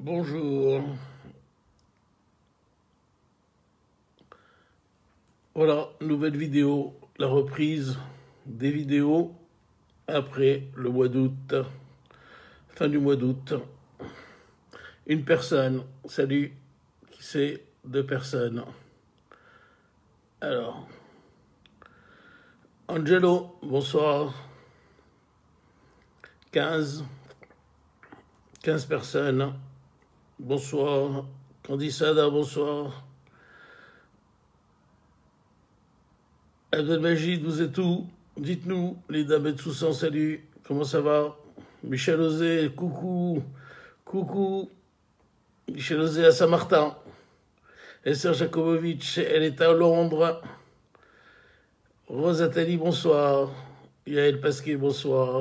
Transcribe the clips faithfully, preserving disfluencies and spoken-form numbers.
Bonjour. Voilà, nouvelle vidéo, la reprise des vidéos après le mois d'août, fin du mois d'août. Une personne, salut, qui c'est? Deux personnes. Alors, Angelo, bonsoir. quinze, quinze personnes. Bonsoir. Candisada, bonsoir. Abdelmajid, vous êtes où? Dites-nous. Lida Betsoussan, salut. Comment ça va? Michel Osé, coucou. Coucou. Michel Osé à Saint-Martin. Esther Jakobovic, elle est à Londres. Rose Attali, bonsoir. Yael Pasquet, bonsoir.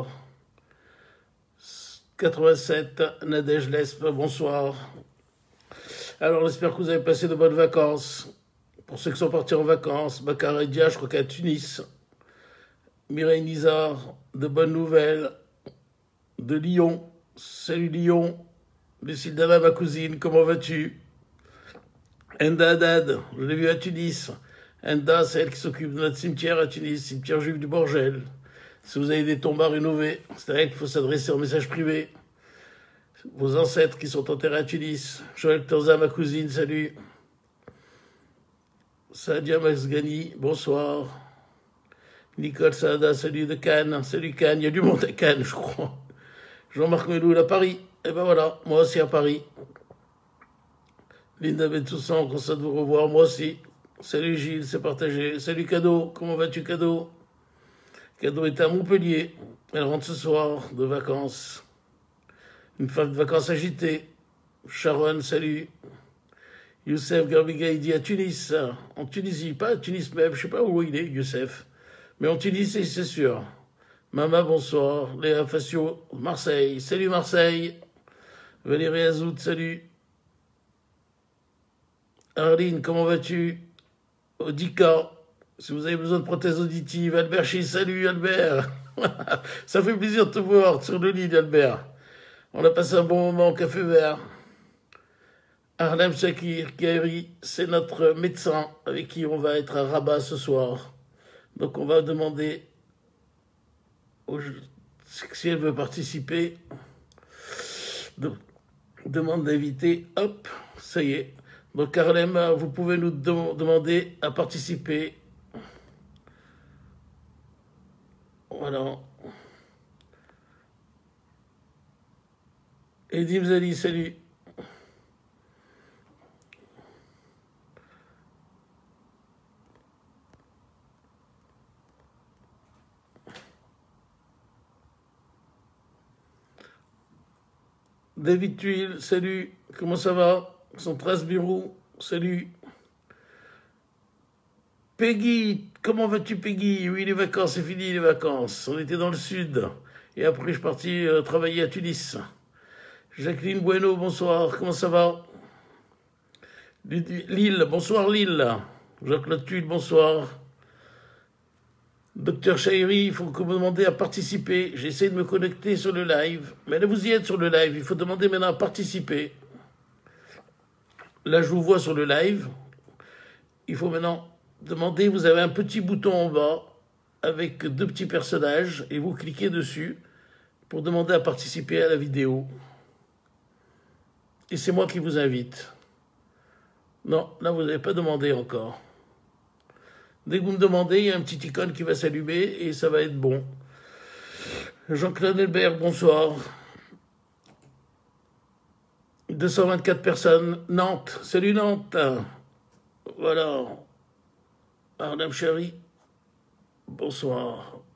quatre-vingt-sept, Nadège Lespe, bonsoir. Alors, j'espère que vous avez passé de bonnes vacances. Pour ceux qui sont partis en vacances, Bakar Edia, je crois qu'à Tunis. Mireille Nizar, de bonnes nouvelles. De Lyon. Salut Lyon. Lucille Dama, ma cousine, comment vas-tu? Enda Haddad, je l'ai vu à Tunis. Enda, c'est elle qui s'occupe de notre cimetière à Tunis, cimetière juif du Borgel. Si vous avez des tombes à rénover, c'est à elle qu'il faut s'adresser en message privé. Vos ancêtres qui sont enterrés à Tunis. Joël Torza, ma cousine, salut. Sadia Maxgani, bonsoir. Nicole Saada, salut de Cannes. Salut Cannes, il y a du monde à Cannes, je crois. Jean-Marc Meloul à Paris. Et ben voilà, moi aussi à Paris. Linda Bentoussan, content de vous revoir, moi aussi. Salut Gilles, c'est partagé. Salut Cadeau, comment vas-tu Cadeau? Cadeau est à Montpellier. Elle rentre ce soir de vacances. Une femme de vacances agitée. Sharon, salut. Youssef Garbigaïdi à Tunis, en Tunisie, pas à Tunis même, je ne sais pas où il est, Youssef, mais en Tunisie, c'est sûr. Mama, bonsoir. Léa Facio, Marseille, salut Marseille. Valérie Azout, salut. Arline, comment vas-tu? Odika, si vous avez besoin de prothèses auditives, Albert Chi, salut Albert. Ça fait plaisir de te voir sur le lit, Albert. On a passé un bon moment au café vert. Arlem Shakir Kairi, c'est notre médecin avec qui on va être à Rabat ce soir. Donc on va demander aux, si elle veut participer. De, demande d'inviter. Hop, ça y est. Donc Arlem, vous pouvez nous de, demander à participer. Voilà. Edim Zali, salut. David Tuile, salut, comment ça va? Centras Birou, salut. Peggy, comment vas-tu Peggy? Oui, les vacances, c'est fini les vacances. On était dans le sud. Et après, je suis parti euh, travailler à Tunis. Jacqueline Bueno, bonsoir, comment ça va? Lille, bonsoir Lille. Jacques-Claude Tuile, bonsoir. Docteur Chahiri, il faut que vous demandiez à participer. J'essaie de me connecter sur le live. Mais là, vous y êtes sur le live. Il faut demander maintenant à participer. Là, je vous vois sur le live. Il faut maintenant demander. Vous avez un petit bouton en bas avec deux petits personnages et vous cliquez dessus pour demander à participer à la vidéo. Et c'est moi qui vous invite. Non, là, vous n'avez pas demandé encore. Dès que vous me demandez, il y a un petit icône qui va s'allumer et ça va être bon. Jean-Claude Elbert, bonsoir. deux cent vingt-quatre personnes. Nantes, salut Nantes. Voilà. Arnam Chari, bonsoir.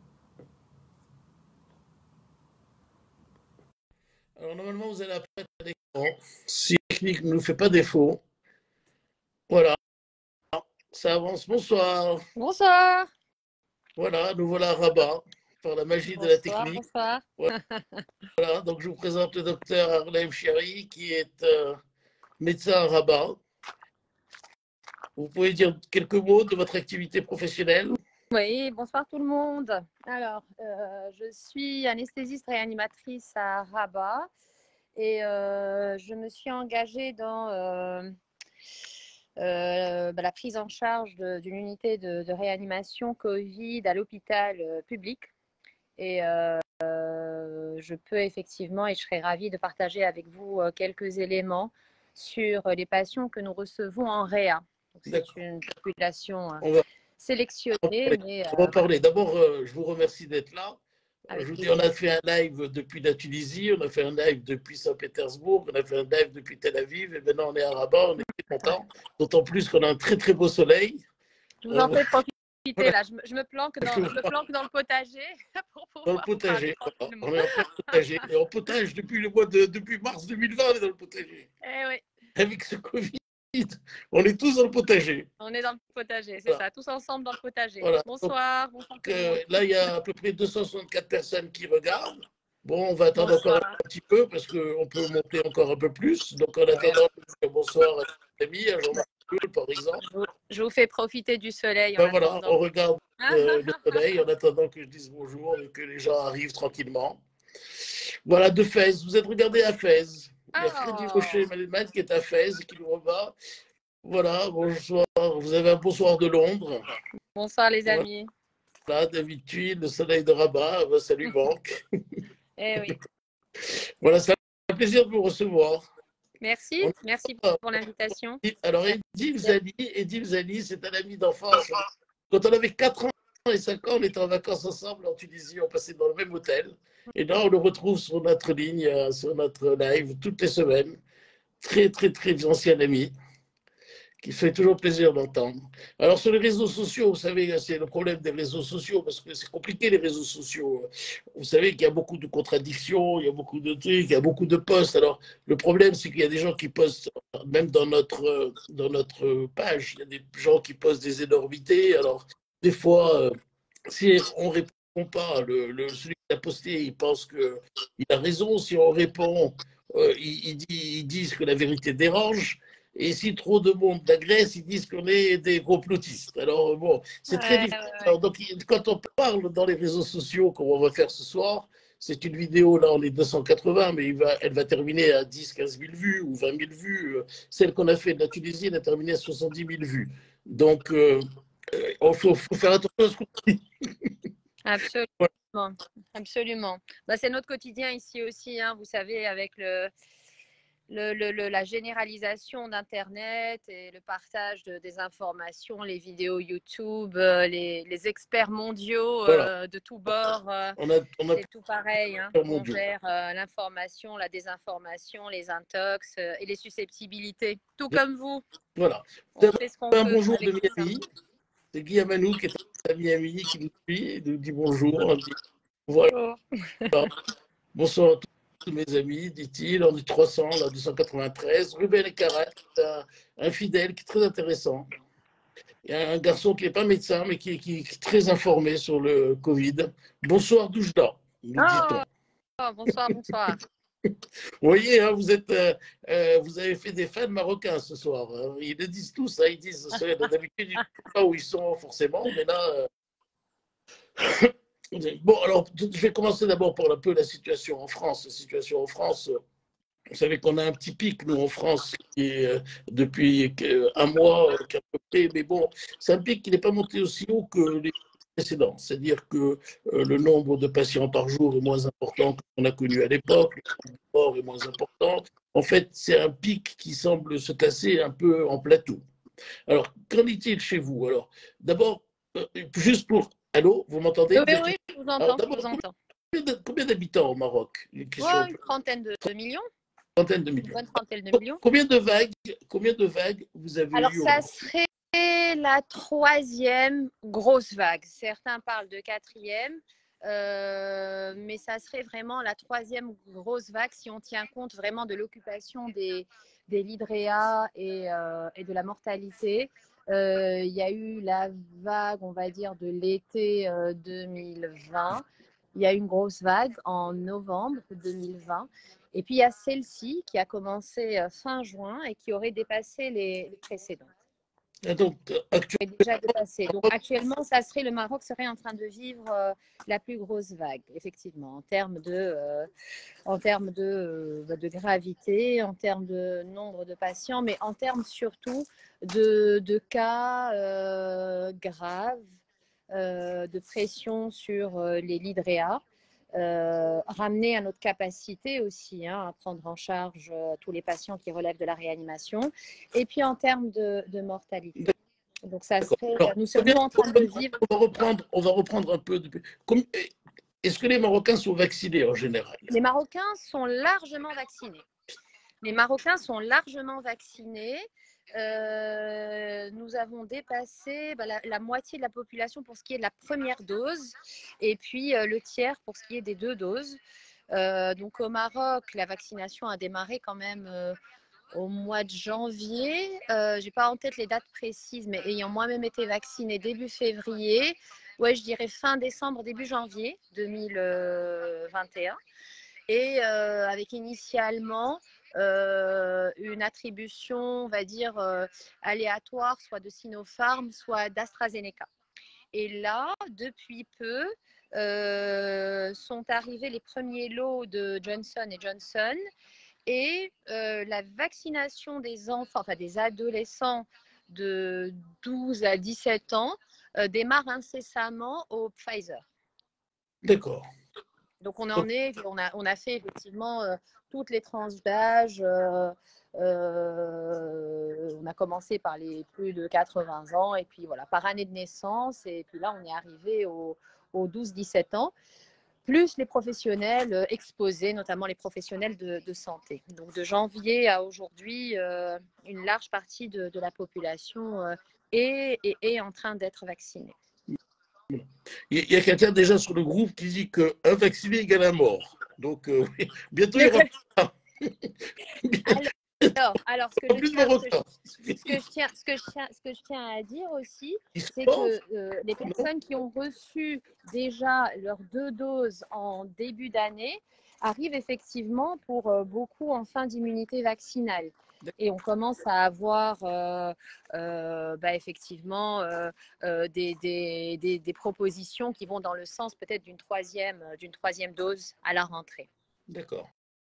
Alors normalement, vous allez apparaître à l'écran. Si la technique ne nous fait pas défaut. Voilà. Ça avance, bonsoir. Bonsoir. Voilà, nous voilà à Rabat, par la magie bonsoir, de la technique. Bonsoir. Voilà, donc je vous présente le docteur Arlem Chari, qui est euh, médecin à Rabat. Vous pouvez dire quelques mots de votre activité professionnelle? Oui, bonsoir tout le monde. Alors, euh, je suis anesthésiste réanimatrice à Rabat Et euh, je me suis engagée dans euh, euh, bah, la prise en charge d'une unité de, de réanimation Covid à l'hôpital euh, public. Et euh, je peux effectivement, et je serais ravie de partager avec vous euh, quelques éléments sur les patients que nous recevons en réa. C'est une population euh, on va, sélectionnée. Mais, on va euh, parler. Voilà. D'abord, euh, je vous remercie d'être là. Avec je vous dis, plaisir. on a fait un live depuis la Tunisie, on a fait un live depuis Saint-Pétersbourg, on a fait un live depuis Tel Aviv, et maintenant on est à Rabat, on est très content, d'autant plus qu'on a un très très beau soleil. Je vous en fais profiter là, je me, je me, planque, dans, je me planque dans le potager pour pouvoir dans le potager, voilà. On est en plein potager, et on potage depuis le mois de, depuis mars deux mille vingt, on est dans le potager. Eh oui. Avec ce Covid, on est tous dans le potager. On est dans le potager, c'est voilà. ça, tous ensemble dans le potager. Voilà. Bonsoir. Donc, bonsoir euh, là, il y a à peu près deux cent soixante-quatre personnes qui regardent. Bon, on va attendre bonsoir. Encore un petit peu parce qu'on peut monter encore un peu plus. Donc, en attendant, bonsoir à mes amis, à Jean-Marc, par exemple. Je vous, je vous fais profiter du soleil. Ben voilà, on regarde euh, le soleil en attendant que je dise bonjour et que les gens arrivent tranquillement. Voilà, de Fès. Vous êtes regardé à Fès. Il y a Freddy Rocher-Malman qui est à Fès et qui nous rebat. Voilà, bonsoir. Vous avez un bonsoir de Londres. Bonsoir les amis. Voilà, David Thuil, le soleil de Rabat. Ben, salut, Banque. Eh oui. Voilà, c'est un plaisir de vous recevoir. Merci, on... merci pour l'invitation. Alors, Edil Zali, Edil Zali, c'est un ami d'enfance. Quand on avait quatre ans et cinq ans, on était en vacances ensemble en Tunisie, on passait dans le même hôtel. Et là, on le retrouve sur notre ligne, sur notre live, toutes les semaines. Très, très, très ancien ami, qui fait toujours plaisir d'entendre. Alors, sur les réseaux sociaux, vous savez, c'est le problème des réseaux sociaux, parce que c'est compliqué, les réseaux sociaux. Vous savez qu'il y a beaucoup de contradictions, il y a beaucoup de trucs, il y a beaucoup de posts. Alors, le problème, c'est qu'il y a des gens qui postent, même dans notre, dans notre page, il y a des gens qui postent des énormités. Alors, des fois, si on ne répond pas, le, le, celui qui a posté, il pense qu'il a raison. Si on répond, euh, il, il dit, ils disent que la vérité dérange. Et si trop de monde l'agresse, ils disent qu'on est des complotistes. Alors, bon, c'est ouais, très difficile. Ouais. Alors, donc, quand on parle dans les réseaux sociaux, comme on va faire ce soir, c'est une vidéo, là, on est deux cent quatre-vingts, mais il va, elle va terminer à dix, quinze mille vues ou vingt mille vues. Celle qu'on a fait de la Tunisie, elle a terminé à soixante-dix mille vues. Donc, euh, il faut, faut faire attention à ce qu'on dit. Absolument. Absolument. Bah, c'est notre quotidien ici aussi, hein, vous savez, avec le... Le, le, le, la généralisation d'Internet et le partage de, des informations, les vidéos YouTube, euh, les, les experts mondiaux euh, voilà. de tous bords, euh, c'est tout pareil. Hein. On gère euh, l'information, la désinformation, les intox euh, et les susceptibilités, tout comme vous. Voilà. On fait ce qu'on un peut bonjour de Miami. C'est Guy Amanou qui est à Miami qui nous suit et nous dit bonjour. Dit, voilà. Bonjour. Bonsoir à tous. Tous mes amis, dit-il, on est trois cents, là, deux cent quatre-vingt-treize. Ruben Ecarat, un, un fidèle qui est très intéressant. Il y a un garçon qui n'est pas médecin, mais qui, qui est très informé sur le Covid. Bonsoir, Doujda, nous oh, dit-on. Oh, bonsoir, bonsoir. Vous voyez, hein, vous, êtes, euh, euh, vous avez fait des fans marocains ce soir. Hein. Ils le disent tous, hein, ils disent, d'habitude, ils ne savent pas où ils sont forcément, mais là... Euh... Bon, alors, je vais commencer d'abord par un peu la situation en France. La situation en France, vous savez qu'on a un petit pic, nous, en France, qui est euh, depuis un mois, euh, qu'à peu près, mais bon, c'est un pic qui n'est pas monté aussi haut que les précédents. C'est-à-dire que euh, le nombre de patients par jour est moins important que qu'on a connu à l'époque, le nombre de morts est moins important. En fait, c'est un pic qui semble se classer un peu en plateau. Alors, qu'en est-il chez vous? Alors, d'abord, euh, juste pour... Allô, vous m'entendez? Oui, oui, je vous entends. Alors, je vous entends. Combien d'habitants au Maroc? Une, ouais, une trentaine de, de millions. Une trentaine de millions. Une bonne trentaine de millions. Combien de vagues, combien de vagues vous avez Alors, eu? Alors, ça serait la troisième grosse vague. Certains parlent de quatrième, euh, mais ça serait vraiment la troisième grosse vague si on tient compte vraiment de l'occupation des, des lits de réa et, euh, et de la mortalité. Il euh, y a eu la vague, on va dire, de l'été euh, deux mille vingt. Il y a eu une grosse vague en novembre deux mille vingt. Et puis, il y a celle-ci qui a commencé fin juin et qui aurait dépassé les, les précédentes. Et donc, est déjà dépassé. Donc actuellement, ça serait, le Maroc serait en train de vivre euh, la plus grosse vague, effectivement, en termes de, euh, en termes de, euh, de gravité, en termes de nombre de patients, mais en termes surtout de, de cas euh, graves, euh, de pression sur euh, les lits de réa. Euh, ramener à notre capacité aussi hein, à prendre en charge euh, tous les patients qui relèvent de la réanimation, et puis en termes de, de mortalité. Donc ça serait, alors, nous serions en train de vivre. On va reprendre, on va reprendre un peu. De... Est-ce que les Marocains sont vaccinés en général? Les Marocains sont largement vaccinés. Les Marocains sont largement vaccinés. Euh, nous avons dépassé bah, la, la moitié de la population pour ce qui est de la première dose, et puis euh, le tiers pour ce qui est des deux doses. Euh, donc au Maroc, la vaccination a démarré quand même euh, au mois de janvier. Euh, je n'ai pas en tête les dates précises, mais ayant moi-même été vaccinée début février, ouais, je dirais fin décembre, début janvier deux mille vingt et un. Et euh, avec initialement euh, une attribution, on va dire, euh, aléatoire, soit de Sinopharm, soit d'AstraZeneca. Et là, depuis peu, euh, sont arrivés les premiers lots de Johnson et Johnson. Et euh, la vaccination des enfants, enfin des adolescents de douze à dix-sept ans euh, démarre incessamment au Pfizer. D'accord. Donc on en est, on a, on a fait effectivement euh, toutes les tranches d'âge. Euh, euh, on a commencé par les plus de quatre-vingts ans, et puis voilà, par année de naissance, et puis là on est arrivé aux, aux douze dix-sept ans, plus les professionnels exposés, notamment les professionnels de, de santé. Donc de janvier à aujourd'hui, euh, une large partie de, de la population euh, est, est, est en train d'être vaccinée. Il y a quelqu'un déjà sur le groupe qui dit qu'un vacciné égale à mort. Donc, euh, bientôt il y aura pas. Alors, alors, ce que je tiens, ce que je, ce que je tiens, ce que je tiens, ce que je tiens à dire aussi, c'est que euh, les personnes qui ont reçu déjà leurs deux doses en début d'année arrivent effectivement pour euh, beaucoup en fin d'immunité vaccinale. Et on commence à avoir euh, euh, bah, effectivement euh, euh, des, des, des, des propositions qui vont dans le sens peut-être d'une troisième, d'une troisième dose à la rentrée. D'accord.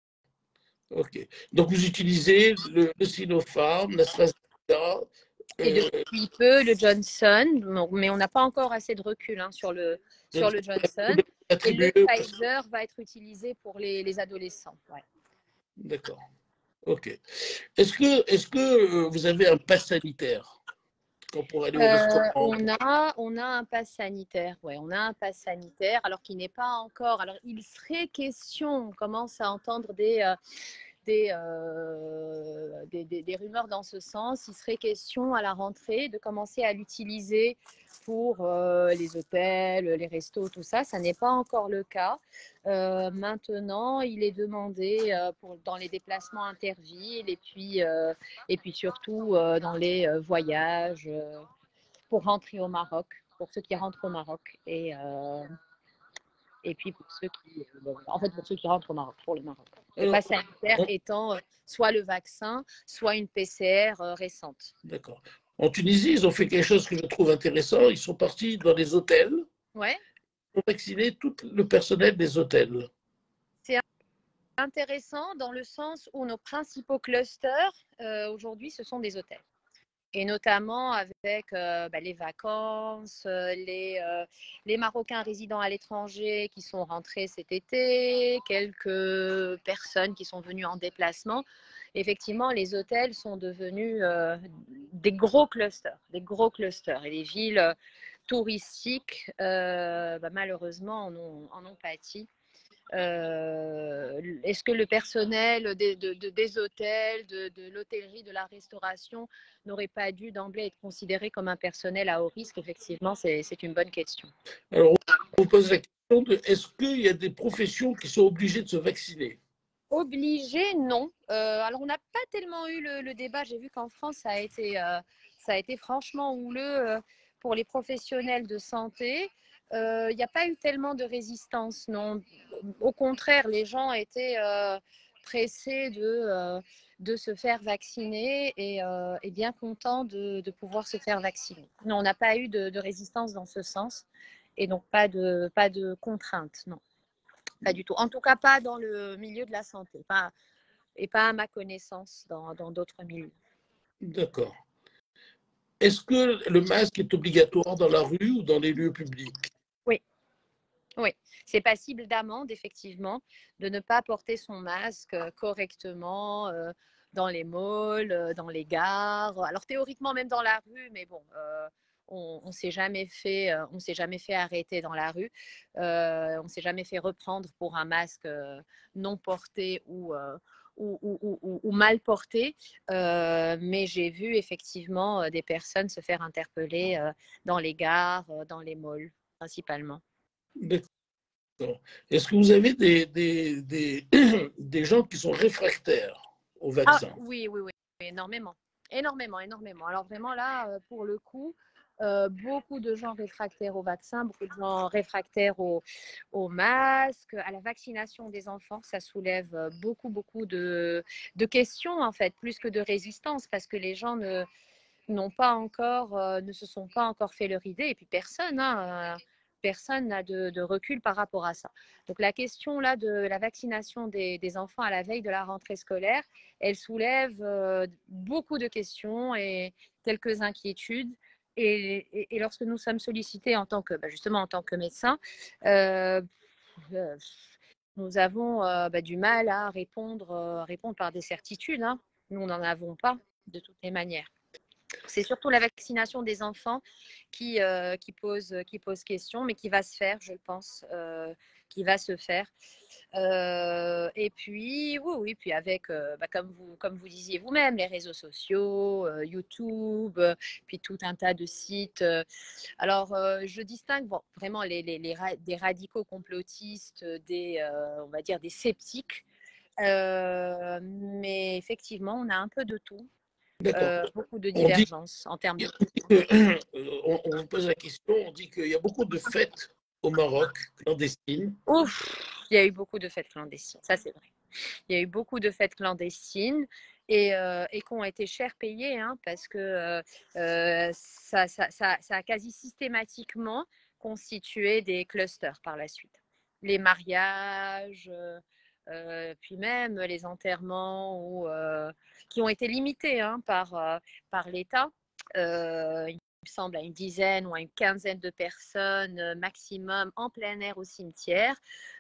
Ok. Donc vous utilisez le, le Sinopharm, l'AstraZeneca. Euh... Et depuis peu, le Johnson, mais on n'a pas encore assez de recul hein, sur, le, sur le Johnson. Et le Pfizer va être utilisé pour les, les adolescents. Ouais. D'accord. Ok. Est-ce que, est-ce que vous avez un pass sanitaire pour aller au restaurant? euh, on, a, on a un pass sanitaire, ouais, on a un pass sanitaire, alors qu'il n'est pas encore. Alors, il serait question, on commence à entendre des. Euh, Des, euh, des, des, des rumeurs dans ce sens. Il serait question à la rentrée de commencer à l'utiliser pour euh, les hôtels, les restos, tout ça. Ça n'est pas encore le cas. Euh, maintenant, il est demandé euh, pour, dans les déplacements intervilles, et puis, euh, et puis surtout euh, dans les euh, voyages euh, pour rentrer au Maroc, pour ceux qui rentrent au Maroc. Et, euh, et puis pour ceux qui, euh, en fait, pour ceux qui rentrent au Maroc, pour le Maroc. Le pass sanitaire étant euh, soit le vaccin, soit une P C R euh, récente. D'accord. En Tunisie, ils ont fait quelque chose que je trouve intéressant. Ils sont partis dans les hôtels. Ouais. Pour vacciner tout le personnel des hôtels. C'est intéressant dans le sens où nos principaux clusters euh, aujourd'hui, ce sont des hôtels. Et notamment avec euh, bah, les vacances, euh, les, euh, les Marocains résidant à l'étranger qui sont rentrés cet été, quelques personnes qui sont venues en déplacement. Effectivement, les hôtels sont devenus euh, des gros clusters, des gros clusters. Et les villes touristiques, euh, bah, malheureusement, en ont, en ont pâti. Euh, est-ce que le personnel des, de, de, des hôtels, de, de l'hôtellerie, de la restauration n'aurait pas dû d'emblée être considéré comme un personnel à haut risque? Effectivement, c'est, c'est une bonne question. Alors, on vous pose la question de est-ce qu'il y a des professions qui sont obligées de se vacciner? Obligé, non. Euh, alors, on n'a pas tellement eu le, le débat. J'ai vu qu'en France, ça a été, euh, ça a été franchement houleux euh, pour les professionnels de santé. Il n'y euh, a pas eu tellement de résistance, non. Au contraire, les gens étaient euh, pressés de, euh, de se faire vacciner et, euh, et bien contents de, de pouvoir se faire vacciner. Non, on n'a pas eu de, de résistance dans ce sens et donc pas de, pas de contraintes, non, pas du tout. En tout cas, pas dans le milieu de la santé pas, et pas à ma connaissance dans, dans d'autres milieux. D'accord. Est-ce que le masque est obligatoire dans la rue ou dans les lieux publics? Oui. Oui, c'est passible d'amende, effectivement, de ne pas porter son masque correctement euh, dans les malls, euh, dans les gares. Alors, théoriquement, même dans la rue, mais bon, euh, on ne s'est jamais fait, euh, on s'est jamais fait arrêter dans la rue. Euh, on ne s'est jamais fait reprendre pour un masque euh, non porté ou, euh, ou, ou, ou, ou, mal porté. Euh, mais j'ai vu effectivement euh, des personnes se faire interpeller euh, dans les gares, euh, dans les malls, principalement. D'accord. Est-ce que vous avez des, des, des, des gens qui sont réfractaires au vaccin? Ah, oui, oui, oui, énormément. Énormément, énormément. Alors vraiment là, pour le coup, euh, beaucoup de gens réfractaires au vaccin, beaucoup de gens réfractaires au, au masque, à la vaccination des enfants. Ça soulève beaucoup, beaucoup de, de questions, en fait, plus que de résistance, parce que les gens ne, n'ont pas encore, euh, ne se sont pas encore fait leur idée, et puis personne, hein, euh, personne n'a de, de recul par rapport à ça. Donc la question là de la vaccination des, des enfants à la veille de la rentrée scolaire, elle soulève euh, beaucoup de questions et quelques inquiétudes. Et, et, et lorsque nous sommes sollicités en tant que, bah justement en tant que médecins, euh, euh, nous avons euh, bah, du mal à répondre, euh, répondre par des certitudes, hein. Nous, on n'en avons pas de toutes les manières. C'est surtout la vaccination des enfants qui, euh, qui, pose, qui pose question, mais qui va se faire, je pense, euh, qui va se faire. Euh, et puis, oui, oui, puis avec, euh, bah, comme, vous, comme vous disiez vous-même, les réseaux sociaux, euh, YouTube, euh, puis tout un tas de sites. Euh, alors, euh, je distingue bon, vraiment les, les, les ra des radicaux complotistes, des, euh, on va dire, des sceptiques. Euh, mais effectivement, on a un peu de tout. Euh, beaucoup de divergences en termes de... Que, on, on vous pose la question, on dit qu'il y a beaucoup de fêtes au Maroc, clandestines. Ouf, il y a eu beaucoup de fêtes clandestines, ça c'est vrai. Il y a eu beaucoup de fêtes clandestines et, euh, et qui ont été cher payées, hein, parce que euh, ça, ça, ça, ça a quasi systématiquement constitué des clusters par la suite. Les mariages, euh, euh, puis même les enterrements où, euh, qui ont été limités hein, par, euh, par l'État. Euh, il me semble à une dizaine ou à une quinzaine de personnes euh, maximum en plein air au cimetière.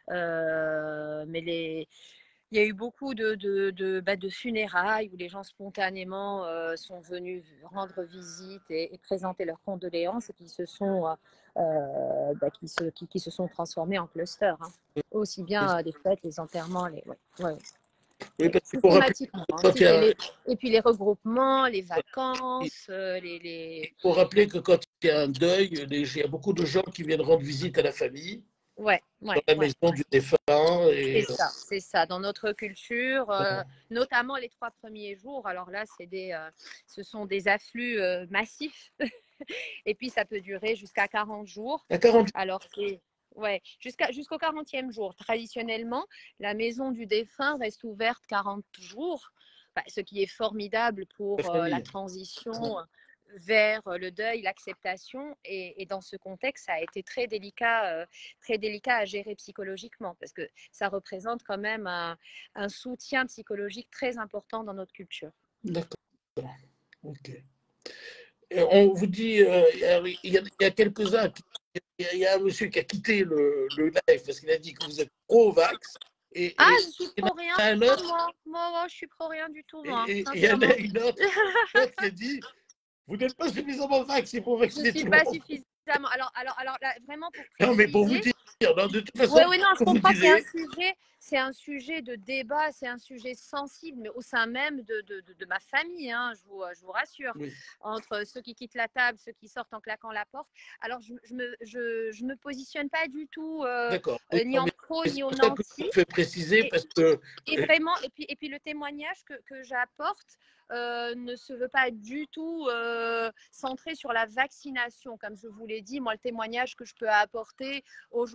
Euh, mais les, il y a eu beaucoup de, de, de, bah, de funérailles où les gens spontanément euh, sont venus rendre visite et, et présenter leurs condoléances et qui se sont, euh, bah, qui se, qui, qui se sont transformés en clusters. Hein. Aussi bien euh, les fêtes, les enterrements, les... Ouais, ouais. Oui, parce que systématiquement. rappeler, Ensuite, a... les... Et puis les regroupements, les vacances, euh, les, les... Il faut rappeler que quand il y a un deuil, les... il y a beaucoup de gens qui viennent rendre visite à la famille. Ouais, ouais, dans la ouais. maison du défunt. Et... C'est ça, c'est ça. Dans notre culture, euh, notamment les trois premiers jours, alors là, c'est des, euh, ce sont des afflux euh, massifs. Et puis, ça peut durer jusqu'à quarante jours. À quarante Alors, c'est... Ouais, jusqu'à, jusqu'au quarantième jour. Traditionnellement, la maison du défunt reste ouverte quarante jours, bah, ce qui est formidable pour euh, la transition vers le deuil, l'acceptation. Et, et dans ce contexte, ça a été très délicat, euh, très délicat à gérer psychologiquement parce que ça représente quand même un, un soutien psychologique très important dans notre culture. D'accord. Ok. Et on vous dit, euh, il y a, il y a quelques-uns, il y a un monsieur qui a quitté le, le live parce qu'il a dit que vous êtes pro-vax. Et, ah, et, je suis pro rien. Autre, moi, moi, moi, je suis pro rien du tout. Moi, et il y en a une autre, une autre qui a dit vous n'êtes pas suffisamment vaccin pour vacciner tout le monde. Je ne suis pas suffisamment. Alors, alors, alors là, vraiment pour préciser. Non, mais pour vous dire, non, de toute façon, oui, oui, non, je comprends que c'est un disiez... sujet, c'est un sujet de débat, c'est un sujet sensible, mais au sein même de, de, de, de ma famille, hein, je, vous, je vous rassure. Oui. Entre ceux qui quittent la table, ceux qui sortent en claquant la porte. Alors, je ne je me, je, je me positionne pas du tout euh, euh, ni en pro ni en anti. Je fais préciser et, parce que... Et vraiment, et puis, et puis le témoignage que, que j'apporte euh, ne se veut pas du tout euh, centré sur la vaccination. Comme je vous l'ai dit, moi, le témoignage que je peux apporter aujourd'hui,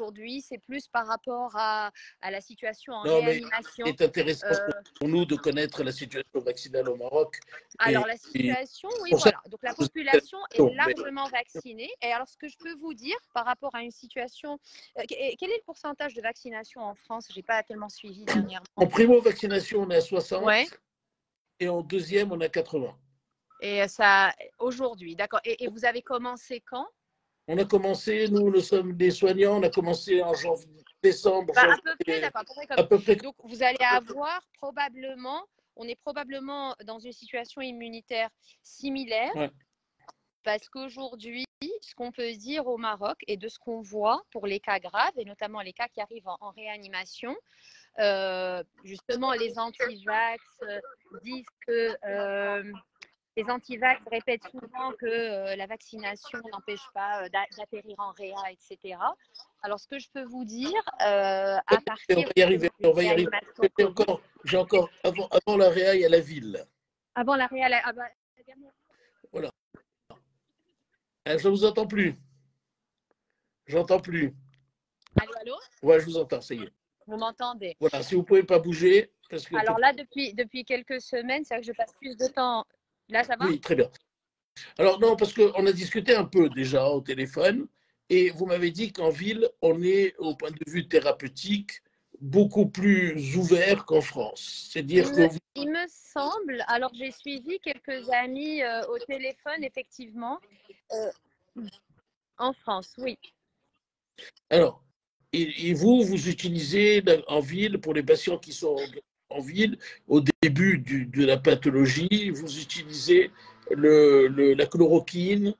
aujourd'hui, c'est plus par rapport à, à la situation en Non, mais réanimation. c'est intéressant Euh, pour nous de connaître la situation vaccinale au Maroc. alors, Et, la et situation, oui, pour ça, voilà. Donc, la je vous ai population est question, mais largement vaccinée. Et alors, ce que je peux vous dire par rapport à une situation, euh, que- quel est le pourcentage de vaccination en France? Je n'ai pas tellement suivi en dernièrement. primo-vaccination, on est à Ouais. soixante et en deuxième, on est à quatre-vingts. Et ça, aujourd'hui, d'accord. Et, et vous avez commencé quand? On a commencé, nous, nous sommes des soignants, on a commencé en janvier, décembre, Bah, à janvier, peu près, d'accord. À peu près comme... à peu près. Donc, vous allez avoir probablement, on est probablement dans une situation immunitaire similaire. Ouais. Parce qu'aujourd'hui, ce qu'on peut dire au Maroc et de ce qu'on voit pour les cas graves, et notamment les cas qui arrivent en, en réanimation, euh, justement, les antivax euh, disent que euh, les antivax répètent souvent que euh, la vaccination n'empêche pas euh, d'atterrir en réa, et cetera. Alors, ce que je peux vous dire, euh, à partir on va y arriver, on va y arriver. J'ai COVID, encore, j'ai encore avant, avant la réa, il y a la ville. avant la réa, la, ah bah, la dernière... Voilà. Je ne vous entends plus. J'entends plus. Allô, allô? Ouais, je vous entends, ça y est. Vous m'entendez? Voilà, si vous ne pouvez pas bouger. Parce que Alors là, depuis, depuis quelques semaines, c'est vrai que je passe plus de temps. Là, ça va? Oui, très bien. Alors non, parce qu'on a discuté un peu déjà au téléphone et vous m'avez dit qu'en ville, on est, au point de vue thérapeutique, beaucoup plus ouvert qu'en France. C'est-à-dire Il que me, vous... il me semble, alors j'ai suivi quelques amis euh, au téléphone, effectivement, euh, en France, oui. Alors, et, et vous, vous utilisez en ville, pour les patients qui sont en ville, au début du, de la pathologie, vous utilisez le, le, la chloroquine,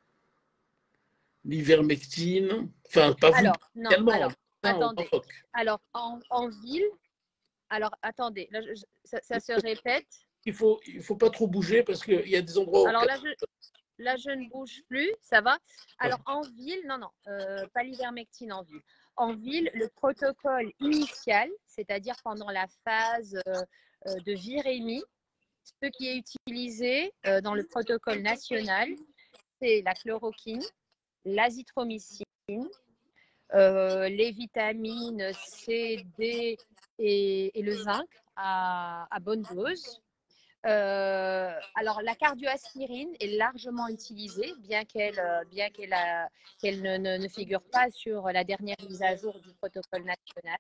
l'ivermectine, enfin, pas vous Alors, non, spécialement, alors, hein, au attendez. Maroc. Alors, en, en ville, alors, attendez, là, je- ça, ça se répète. Il ne faut, il faut pas trop bouger parce qu'il y a des endroits où... Alors là, je, là, je ne bouge plus, ça va. Alors, en ville, non, non, euh, pas l'ivermectine en ville. En ville, le protocole initial, c'est-à-dire pendant la phase euh, euh, de virémie, ce qui est utilisé euh, dans le protocole national, c'est la chloroquine, l'azithromycine, euh, les vitamines C, D et, et le zinc à, à bonne dose. Euh, alors, la cardioaspirine est largement utilisée, bien qu'elle euh, bien qu'elle qu'elle ne, ne, ne, figure pas sur la dernière mise à jour du protocole national.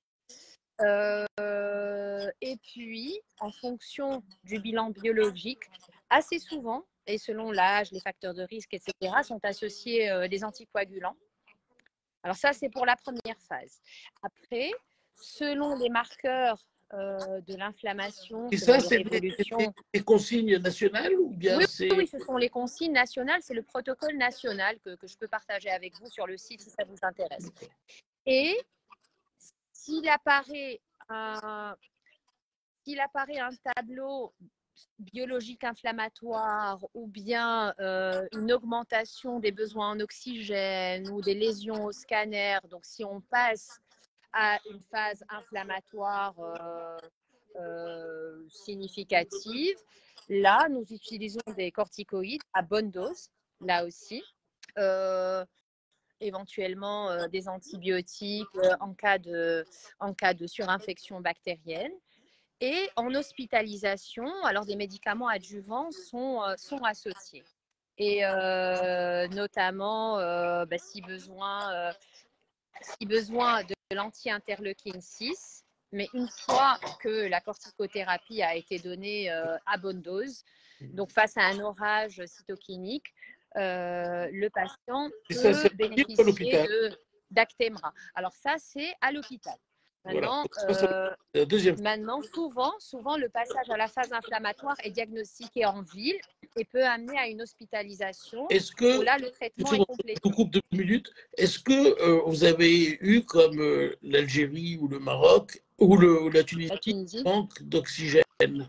Euh, et puis, en fonction du bilan biologique, assez souvent, et selon l'âge, les facteurs de risque, et cetera, sont associés euh, des anticoagulants. Alors ça, c'est pour la première phase. Après, selon les marqueurs euh, de l'inflammation, Et selon ça, leur c'est des, évolution. des, des consignes nationales ou bien Oui, c'est... oui, ce sont les consignes nationales, c'est le protocole national que, que je peux partager avec vous sur le site si ça vous intéresse. Et s'il apparaît un, s'il apparaît un tableau biologique inflammatoire ou bien euh, une augmentation des besoins en oxygène ou des lésions au scanner, donc si on passe à une phase inflammatoire euh, euh, significative, là, nous utilisons des corticoïdes à bonne dose, là aussi. Euh, éventuellement euh, des antibiotiques euh, en, cas de, en cas de surinfection bactérienne. Et en hospitalisation, alors des médicaments adjuvants sont, euh, sont associés. Et euh, notamment, euh, bah, si, besoin, euh, si besoin de l'anti-interleukine six, mais une fois que la corticothérapie a été donnée euh, à bonne dose, donc face à un orage cytokinique, euh, le patient ça, peut c'est bénéficier d'Actemra. Alors ça, c'est à l'hôpital. Maintenant, voilà. euh, deuxième. maintenant souvent, souvent, le passage à la phase inflammatoire est diagnostiqué en ville et peut amener à une hospitalisation. Est-ce que, où là, le traitement est complété. Je vous coupe deux minutes. Est-ce que euh, vous avez eu, comme euh, l'Algérie ou le Maroc ou, le, ou la Tunisie, la Tunisie, manque d'oxygène?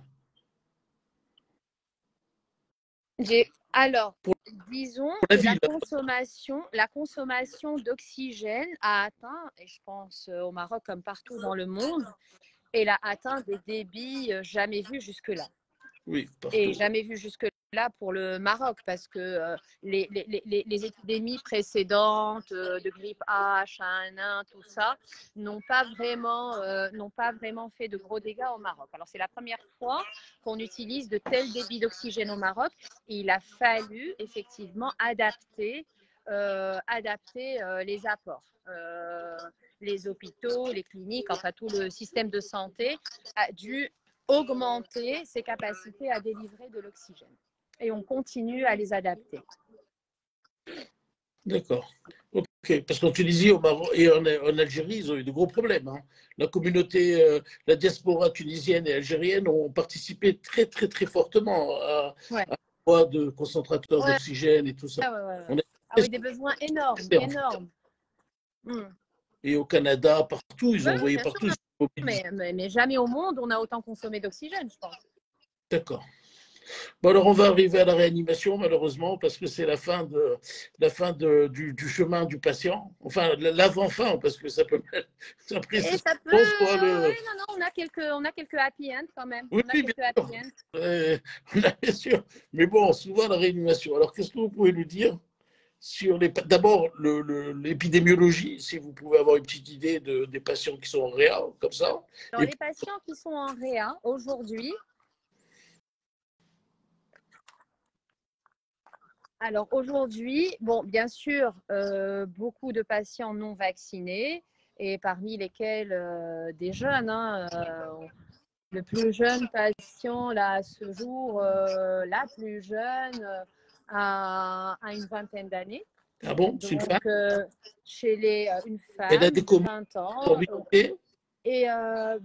J'ai alors, pour disons la que ville. la consommation, la consommation d'oxygène a atteint, et je pense au Maroc comme partout dans le monde, elle a atteint des débits jamais vus jusque-là. Oui, Et partout. jamais vu jusque-là pour le Maroc, parce que euh, les, les, les, les épidémies précédentes euh, de grippe A, H un N un, tout ça, n'ont pas vraiment, euh, n'ont pas vraiment fait de gros dégâts au Maroc. Alors c'est la première fois qu'on utilise de tels débits d'oxygène au Maroc, et il a fallu effectivement adapter, euh, adapter euh, les apports. Euh, les hôpitaux, les cliniques, enfin tout le système de santé a dû augmenter ses capacités à délivrer de l'oxygène. Et on continue à les adapter. D'accord. Ok, parce qu'en Tunisie, au Maroc et en, en Algérie, ils ont eu de gros problèmes. Hein. La communauté, euh, la diaspora tunisienne et algérienne ont participé très, très, très fortement à, ouais. à l'emploi de concentrateurs ouais. d'oxygène et tout ça. Ouais, ouais, ouais. On a... Ah oui, des besoins énormes, énormes. Mm. Et au Canada, partout, ils ont ouais, envoyé partout. Sûr, mais, mais, mais jamais au monde, on a autant consommé d'oxygène, je pense. D'accord. Bon, alors on va arriver à la réanimation, malheureusement, parce que c'est la fin, de, la fin de, du, du chemin du patient. Enfin, l'avant-fin, parce que ça peut... Après, Et ça peut... Soit le... Oui, non, non, on a quelques, on a quelques happy end quand même. Oui, on a oui, quelques bien happy sûr. end. Euh, bien sûr. Mais bon, souvent la réanimation. Alors, qu'est-ce que vous pouvez nous dire sur les... D'abord, l'épidémiologie, le, si vous pouvez avoir une petite idée de, des patients qui sont en réa, comme ça. Alors, Et les puis... patients qui sont en réa, aujourd'hui, Alors aujourd'hui, bon, bien sûr, euh, beaucoup de patients non vaccinés et parmi lesquels euh, des jeunes. Hein, euh, le plus jeune patient, là, à ce jour, euh, la plus jeune, euh, a, a une vingtaine d'années. Ah bon, c'est une femme euh, chez les, euh, une femme Elle a des de vingt ans. Et euh,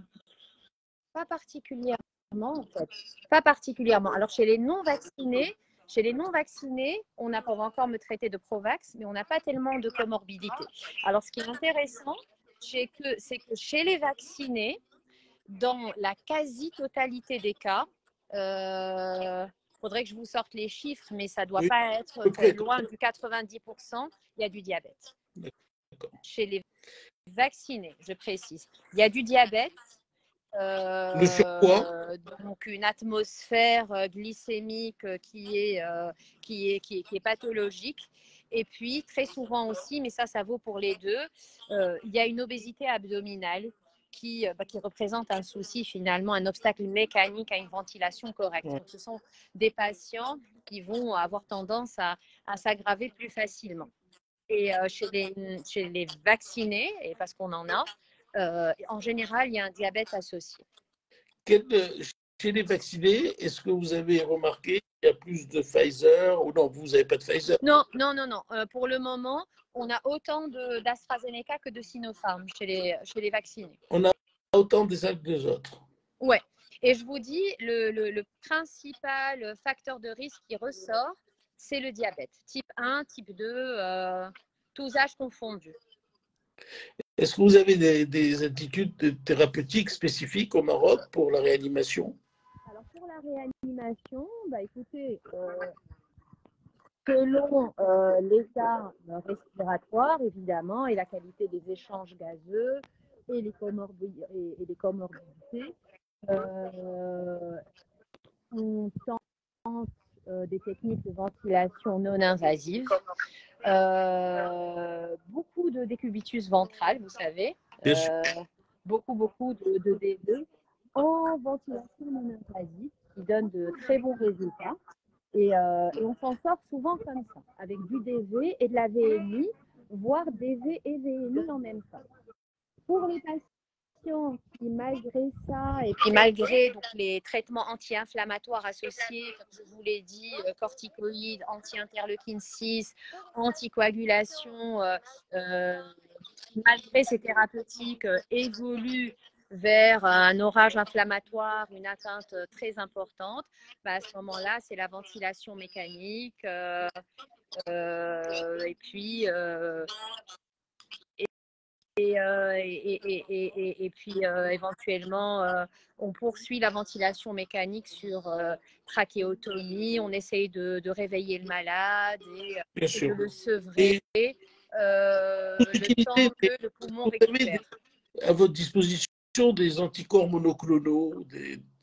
pas particulièrement, en fait. Pas particulièrement. Alors chez les non vaccinés, Chez les non-vaccinés, on n'a pas encore me traiter de Provax, mais on n'a pas tellement de comorbidité. Alors, ce qui est intéressant, c'est que, c'est que chez les vaccinés, dans la quasi-totalité des cas, il euh, faudrait que je vous sorte les chiffres, mais ça ne doit oui, pas être très loin du quatre-vingt-dix pour cent, il y a du diabète. Chez les vaccinés, je précise. Il y a du diabète. Euh, le surpoids, donc une atmosphère glycémique qui est, euh, qui, est, qui, est, qui est pathologique. Et puis, très souvent aussi, mais ça, ça vaut pour les deux, euh, il y a une obésité abdominale qui, bah, qui représente un souci, finalement, un obstacle mécanique à une ventilation correcte. Donc, ce sont des patients qui vont avoir tendance à, à s'aggraver plus facilement. Et euh, chez, les, chez les vaccinés, et parce qu'on en a, euh, en général, il y a un diabète associé. Quel, chez les vaccinés, est-ce que vous avez remarqué qu'il y a plus de Pfizer ou non, vous n'avez pas de Pfizer? Non, non, non, non. Euh, pour le moment, on a autant d'AstraZeneca que de Sinopharm chez les, chez les vaccinés. On a autant des uns que des autres. Ouais. Et je vous dis, le, le, le principal facteur de risque qui ressort, c'est le diabète. Type un, type deux, euh, tous âges confondus. Est-ce que vous avez des, des attitudes thérapeutiques spécifiques au Maroc pour la réanimation? Alors, pour la réanimation, bah, écoutez, euh, selon euh, l'état respiratoire, évidemment, et la qualité des échanges gazeux et les, comorbi et, et les comorbidités, euh, on tente euh, des techniques de ventilation non invasive. Euh, beaucoup de décubitus ventral, vous savez, euh, beaucoup, beaucoup de, de D deux en ventilation non invasive qui donne de très bons résultats. Et, euh, et on s'en sort souvent comme ça, avec du D V et de la V M I, voire D V et V M I en même temps. Pour les patients qui, malgré ça, et puis malgré donc, les traitements anti-inflammatoires associés, comme je vous l'ai dit, corticoïdes, anti-interleukine six, anticoagulation, euh, euh, malgré ces thérapeutiques euh, évoluent vers un orage inflammatoire, une atteinte très importante, bah à ce moment-là, c'est la ventilation mécanique euh, euh, et puis euh, et, et, euh, et, et, et, et puis euh, éventuellement euh, on poursuit la ventilation mécanique sur euh, trachéotomie, on essaye de, de réveiller le malade et, et de le sevrer euh, le temps que le poumon récupère. À votre disposition des anticorps monoclonaux, des,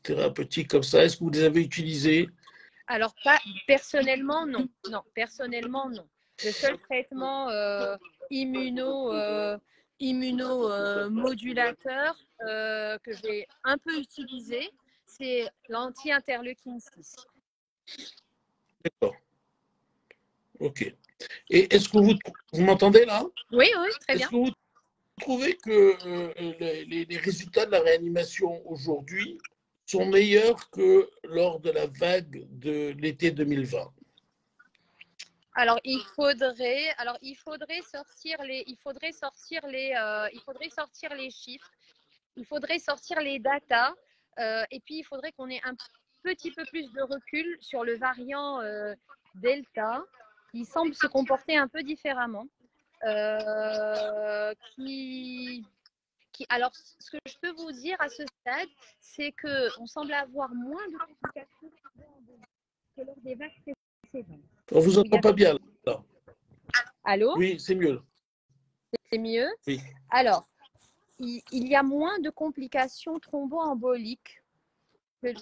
thérapeutiques comme ça? Est-ce que vous les avez utilisés? Alors, pas, personnellement, non. Non, personnellement, non. Le seul traitement euh, immuno, euh, immunomodulateur euh, que j'ai un peu utilisé, c'est l'anti-interleukine six. D'accord. Ok. Et est-ce que vous, vous m'entendez là? Oui, oui, très Est-ce bien. que vous trouvez que euh, les, les résultats de la réanimation aujourd'hui sont meilleurs que lors de la vague de l'été deux mille vingt? Alors il faudrait, alors il faudrait sortir les, il faudrait sortir les, euh, il faudrait sortir les chiffres, il faudrait sortir les datas, euh, et puis il faudrait qu'on ait un petit peu plus de recul sur le variant euh, Delta, qui semble se comporter un peu différemment, euh, qui, qui, alors ce que je peux vous dire à ce stade, c'est que on semble avoir moins de complications que lors des vagues précédentes. On ne vous entend pas bien là. Allô? Oui, c'est mieux. C'est mieux? Oui. Alors, il, il y a moins de complications thromboemboliques. Que...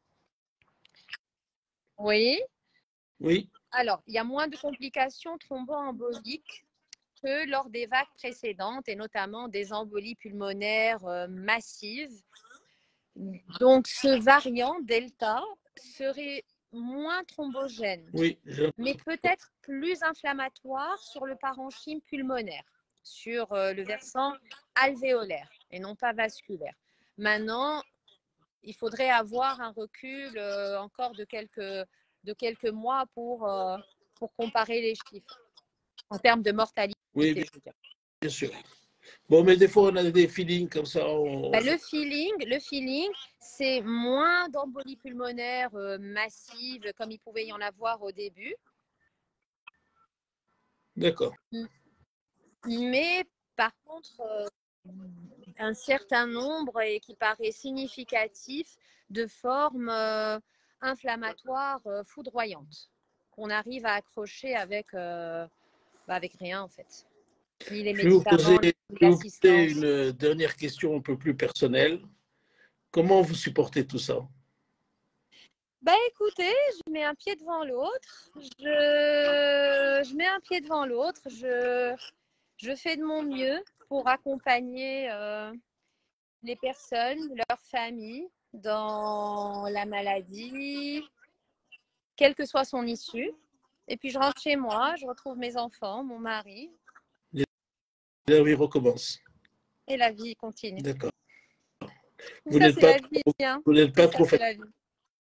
Oui. Oui. Alors, il y a moins de complications thromboemboliques que lors des vagues précédentes, et notamment des embolies pulmonaires euh, massives. Donc, ce variant Delta serait moins thrombogène, Oui, je... mais peut-être plus inflammatoire sur le parenchyme pulmonaire, sur euh, le versant alvéolaire et non pas vasculaire. Maintenant, il faudrait avoir un recul euh, encore de quelques, de quelques mois pour, euh, pour comparer les chiffres en termes de mortalité. Oui, bien, bien sûr. Bon, mais des fois, on a des feelings comme ça. On... Ben, le feeling, le feeling, c'est moins d'embolie pulmonaire euh, massive comme il pouvait y en avoir au début. D'accord. Mais par contre, euh, un certain nombre et qui paraît significatif de formes euh, inflammatoires euh, foudroyantes qu'on arrive à accrocher avec, euh, bah avec rien en fait. Ni les Je vais vous médicaments, poser, ni je vais vous poser l'assistance. une dernière question un peu plus personnelle. Comment vous supportez tout ça? Bah écoutez, je mets un pied devant l'autre, je, je mets un pied devant l'autre, je, je fais de mon mieux pour accompagner euh, les personnes, leurs familles dans la maladie, quelle que soit son issue. Et puis je rentre chez moi, je retrouve mes enfants, mon mari. La vie recommence. Et la vie continue. D'accord. Tout Vous ça, n'êtes c'est pas, la vie. Hein. vous n'êtes pas Tout trop ça, c'est la fatigué? vie.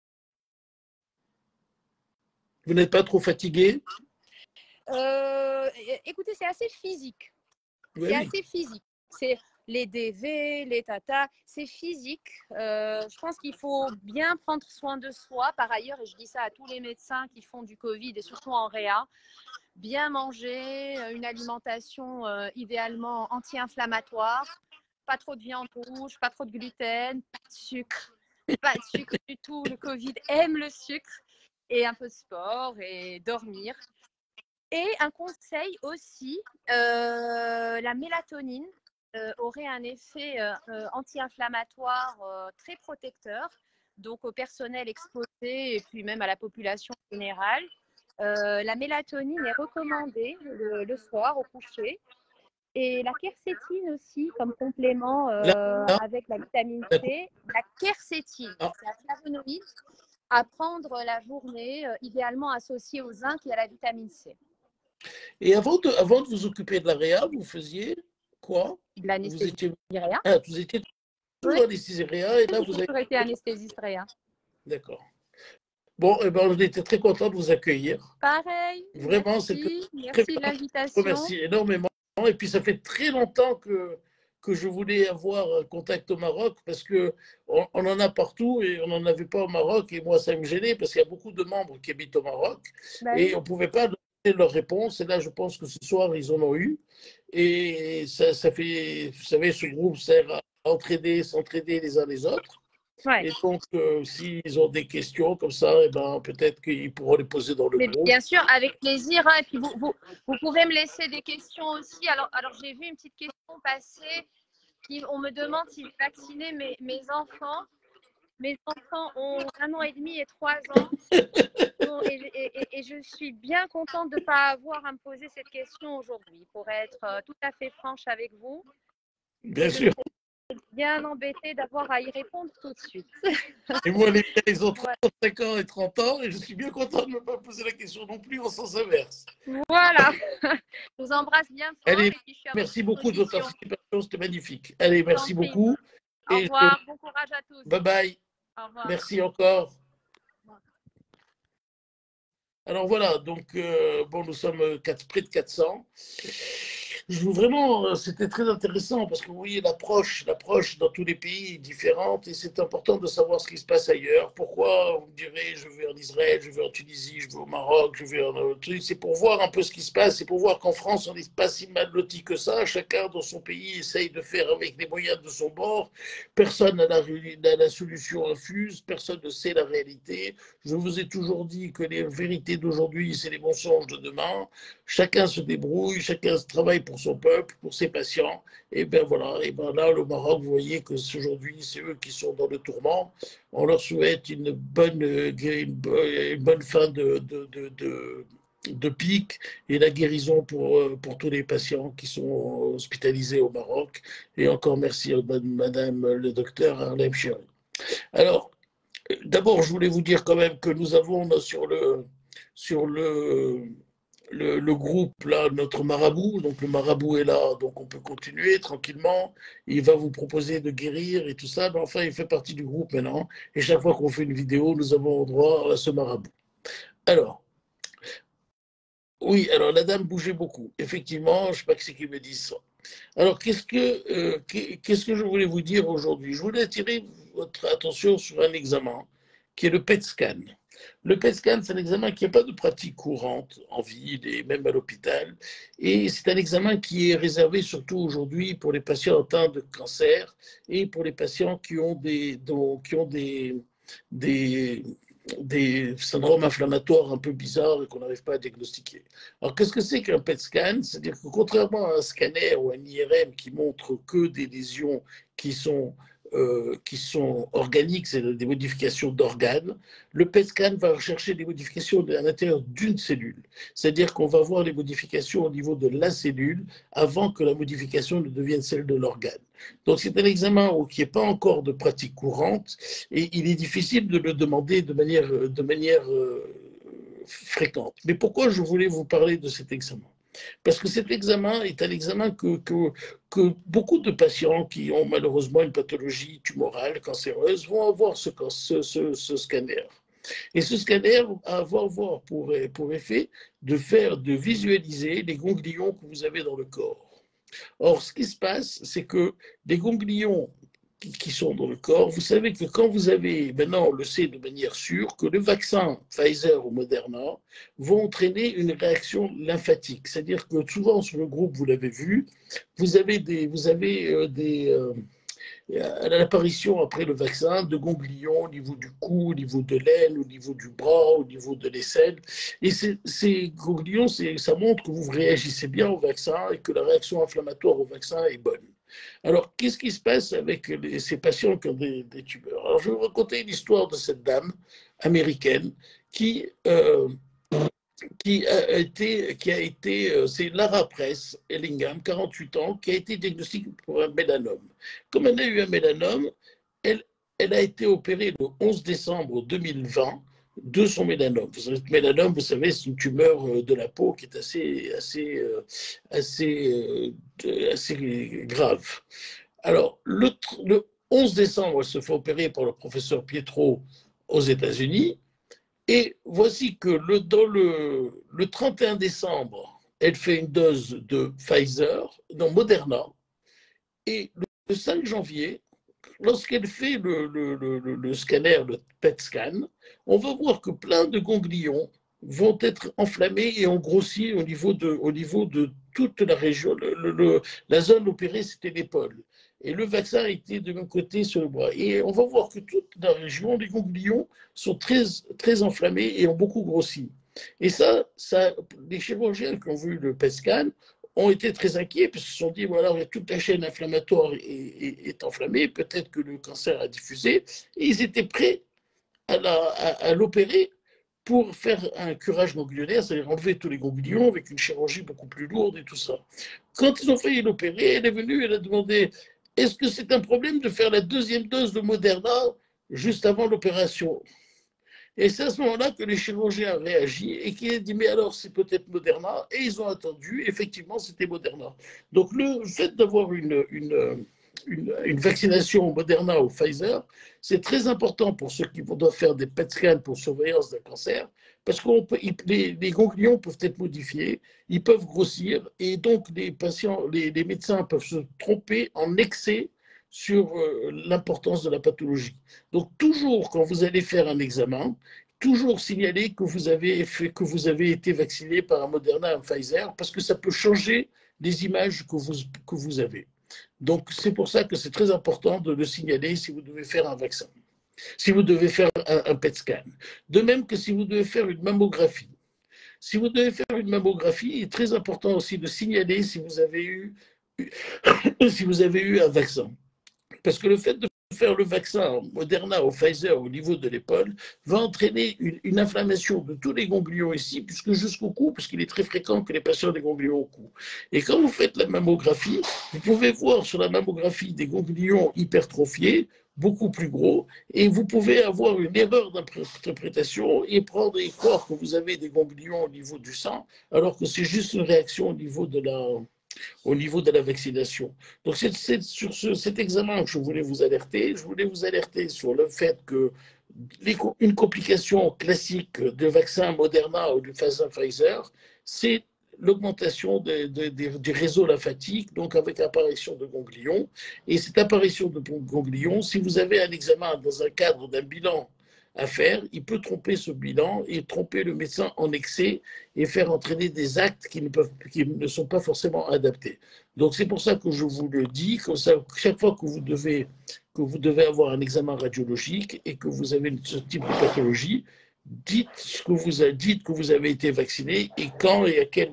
Vous n'êtes pas trop fatigué? Euh, écoutez, c'est assez physique. Oui, c'est oui. assez physique. C'est les D V, les tatas, c'est physique. Euh, je pense qu'il faut bien prendre soin de soi. Par ailleurs, et je dis ça à tous les médecins qui font du Covid et surtout en réa, bien manger, une alimentation euh, idéalement anti-inflammatoire, pas trop de viande rouge, pas trop de gluten, pas de sucre, pas de sucre du tout. Le Covid aime le sucre, et un peu de sport et dormir. Et un conseil aussi, euh, la mélatonine euh, aurait un effet euh, anti-inflammatoire euh, très protecteur, donc au personnel exposé et puis même à la population générale. Euh, la mélatonine est recommandée le, le soir au coucher. Et la quercétine aussi, comme complément euh, Là, avec la vitamine là, C. La quercétine, ah, c'est un flavonoïde à prendre la journée, euh, idéalement associé au zinc et à la vitamine C. et avant de, avant de vous occuper de la réa, vous faisiez quoi? De Vous l'anesthésie étiez, réa. ah, vous étiez Oui, toujours anesthésie réa et là, j'ai vous avez... toujours été anesthésiste réa. D'accord. Bon, eh ben, on était très content de vous accueillir. Pareil, Vraiment, c'est merci, très merci de bien. l'invitation. Merci énormément. Et puis, ça fait très longtemps que, que je voulais avoir un contact au Maroc parce qu'on on en a partout et on n'en avait pas au Maroc. Et moi, ça me gênait parce qu'il y a beaucoup de membres qui habitent au Maroc Bah et oui. on ne pouvait pas donner leur réponse. Et là, je pense que ce soir, ils en ont eu. Et ça, ça fait, vous savez, ce groupe sert à entraider, s'entraider les uns les autres. Ouais. Et donc, euh, s'ils ont des questions comme ça, eh ben, peut-être qu'ils pourront les poser dans le Mais groupe. bien sûr, avec plaisir. Hein. Et puis vous, vous, vous pouvez me laisser des questions aussi. Alors, alors j'ai vu une petite question passer. Qui, on me demande si j'ai vacciné mes, mes enfants. mes enfants ont un an et demi et trois ans. Bon, et, et, et, je suis bien contente de ne pas avoir à me poser cette question aujourd'hui, pour être euh, tout à fait franche avec vous. Bien sûr. Bien embêtée d'avoir à y répondre tout de suite. Et moi, les miens, ils ont trente-cinq ans et trente ans, et je suis bien content de ne pas poser la question non plus en sens inverse. Voilà. Je vous embrasse bien fort. Allez, et puis je suis à merci votre beaucoup de votre participation, c'était magnifique. Allez, merci beaucoup. Au Et revoir, je... bon courage à tous. Bye bye. Au revoir. Merci encore. Alors voilà, donc euh, bon, nous sommes quatre, près de quatre cents. Je veux vraiment, c'était très intéressant parce que vous voyez l'approche, l'approche dans tous les pays est différente et c'est important de savoir ce qui se passe ailleurs. Pourquoi vous me direz, je vais en Israël, je vais en Tunisie, je vais au Maroc, je vais en truc. C'est pour voir un peu ce qui se passe, c'est pour voir qu'en France on n'est pas si mal loti que ça. Chacun dans son pays essaye de faire avec les moyens de son bord. Personne n'a la, n'a la solution infuse, personne ne sait la réalité. Je vous ai toujours dit que les vérités d'aujourd'hui, c'est les mensonges de demain. Chacun se débrouille, chacun travaille pour son peuple, pour ses patients. Et bien voilà, et ben là, le Maroc, vous voyez que aujourd'hui, c'est eux qui sont dans le tourment. On leur souhaite une bonne, une bonne fin de, de, de, de, de pic et la guérison pour, pour tous les patients qui sont hospitalisés au Maroc. Et encore merci à madame le docteur Harlem Chéri. Alors, d'abord, je voulais vous dire quand même que nous avons sur le, sur le, le, le groupe, là, notre marabout. Donc, le marabout est là, donc on peut continuer tranquillement. Il va vous proposer de guérir et tout ça. Mais enfin, il fait partie du groupe maintenant. Et chaque fois qu'on fait une vidéo, nous avons droit à ce marabout. Alors, oui, alors la dame bougeait beaucoup. Effectivement, je ne sais pas que c'est qui me dit ça. Alors, qu'est-ce que, euh, qu'est-ce que je voulais vous dire aujourd'hui? Je voulais attirer votre attention sur un examen qui est le P E T scan. Le P E T scan, c'est un examen qui n'a pas de pratique courante en ville et même à l'hôpital. Et c'est un examen qui est réservé surtout aujourd'hui pour les patients atteints de cancer et pour les patients qui ont des, dont, qui ont des, des des syndromes inflammatoires un peu bizarres et qu'on n'arrive pas à diagnostiquer. Alors, qu'est-ce que c'est qu'un P E T scan? C'est-à-dire que contrairement à un scanner ou un I R M qui montre que des lésions qui sont, euh, qui sont organiques, c'est des modifications d'organes, le P E T scan va rechercher des modifications à l'intérieur d'une cellule. C'est-à-dire qu'on va voir les modifications au niveau de la cellule avant que la modification ne devienne celle de l'organe. Donc, c'est un examen qui n'est pas encore de pratique courante et il est difficile de le demander de manière, de manière euh, fréquente. Mais pourquoi je voulais vous parler de cet examen? Parce que cet examen est un examen que, que, que beaucoup de patients qui ont malheureusement une pathologie tumorale, cancéreuse, vont avoir ce, ce, ce, ce scanner. Et ce scanner va avoir pour, pour effet de faire, de visualiser les ganglions que vous avez dans le corps. Or, ce qui se passe, c'est que les ganglions qui sont dans le corps, vous savez que quand vous avez, maintenant on le sait de manière sûre, que le vaccin Pfizer ou Moderna vont entraîner une réaction lymphatique. C'est-à-dire que souvent sur le groupe, vous l'avez vu, vous avez des, vous avez euh, des euh, à l'apparition après le vaccin de ganglions au niveau du cou, au niveau de l'aine, au niveau du bras, au niveau de l'aisselle. Et ces, ces ganglions, ça montre que vous réagissez bien au vaccin et que la réaction inflammatoire au vaccin est bonne. Alors, qu'est-ce qui se passe avec les, ces patients qui ont des, des tumeurs? Alors, je vais vous raconter l'histoire de cette dame américaine qui... Euh, qui a été, qui a été c'est Lara Press Ellingham, quarante-huit ans, qui a été diagnostiquée pour un mélanome. Comme elle a eu un mélanome, elle, elle a été opérée le onze décembre deux mille vingt de son mélanome. Vous savez, le mélanome, vous savez, c'est une tumeur de la peau qui est assez, assez, assez, assez grave. Alors, le, le onze décembre, elle se fait opérer par le professeur Pietro aux États-Unis. Et voici que le, dans le, le trente et un décembre, elle fait une dose de Pfizer, non, Moderna. Et le cinq janvier, lorsqu'elle fait le, le, le, le scanner, le P E T scan, on va voir que plein de ganglions vont être enflammés et ont grossi au niveau de, au niveau de toute la région. Le, le, la zone opérée, c'était l'épaule. Et le vaccin a été de même côté sur le bras. Et on va voir que toute la région, les ganglions sont très, très enflammés et ont beaucoup grossi. Et ça, ça, les chirurgiens qui ont vu le P E T scan ont été très inquiets parce qu'ils se sont dit, voilà, toute la chaîne inflammatoire est, est, est enflammée, peut-être que le cancer a diffusé, et ils étaient prêts à, à, à l'opérer pour faire un curage ganglionnaire, c'est-à-dire enlever tous les ganglions avec une chirurgie beaucoup plus lourde et tout ça. Quand ils ont failli l'opérer, elle est venue, elle a demandé, est-ce que c'est un problème de faire la deuxième dose de Moderna juste avant l'opération? Et c'est à ce moment-là que les chirurgiens ont réagi et qui ont dit, mais alors c'est peut-être Moderna, et ils ont attendu, effectivement c'était Moderna. Donc le fait d'avoir une, une, une, une vaccination Moderna ou Pfizer, c'est très important pour ceux qui doivent faire des P E T scans pour surveillance d'un cancer, parce que les, les ganglions peuvent être modifiés, ils peuvent grossir, et donc les patients, les, les médecins peuvent se tromper en excès sur euh, l'importance de la pathologie. Donc toujours quand vous allez faire un examen, toujours signaler que vous avez, fait, que vous avez été vacciné par un Moderna, un Pfizer, parce que ça peut changer les images que vous, que vous avez. Donc c'est pour ça que c'est très important de le signaler si vous devez faire un vaccin, si vous devez faire un, un P E T scan. De même que si vous devez faire une mammographie. Si vous devez faire une mammographie, il est très important aussi de signaler si vous avez eu, si vous avez eu un vaccin. Parce que le fait de faire le vaccin Moderna ou Pfizer au niveau de l'épaule va entraîner une, une inflammation de tous les ganglions ici, puisque jusqu'au cou, parce qu'il est très fréquent que les patients aient des ganglions au cou. Et quand vous faites la mammographie, vous pouvez voir sur la mammographie des ganglions hypertrophiés, beaucoup plus gros, et vous pouvez avoir une erreur d'interprétation et prendre et croire que vous avez des ganglions au niveau du sang, alors que c'est juste une réaction au niveau de la au niveau de la vaccination. Donc c'est, c'est sur ce, cet examen que je voulais vous alerter. Je voulais vous alerter sur le fait que les, une complication classique de vaccin Moderna ou du vaccin Pfizer, c'est l'augmentation de, de, de, du réseau lymphatique, donc avec apparition de ganglions. Et cette apparition de ganglions, si vous avez un examen dans un cadre d'un bilan à faire, il peut tromper ce bilan et tromper le médecin en excès et faire entraîner des actes qui ne, peuvent, qui ne sont pas forcément adaptés. Donc c'est pour ça que je vous le dis, comme ça, chaque fois que vous devez, que vous devez avoir un examen radiologique et que vous avez ce type de pathologie, dites, ce que vous, dites que vous avez été vacciné et quand et à quel...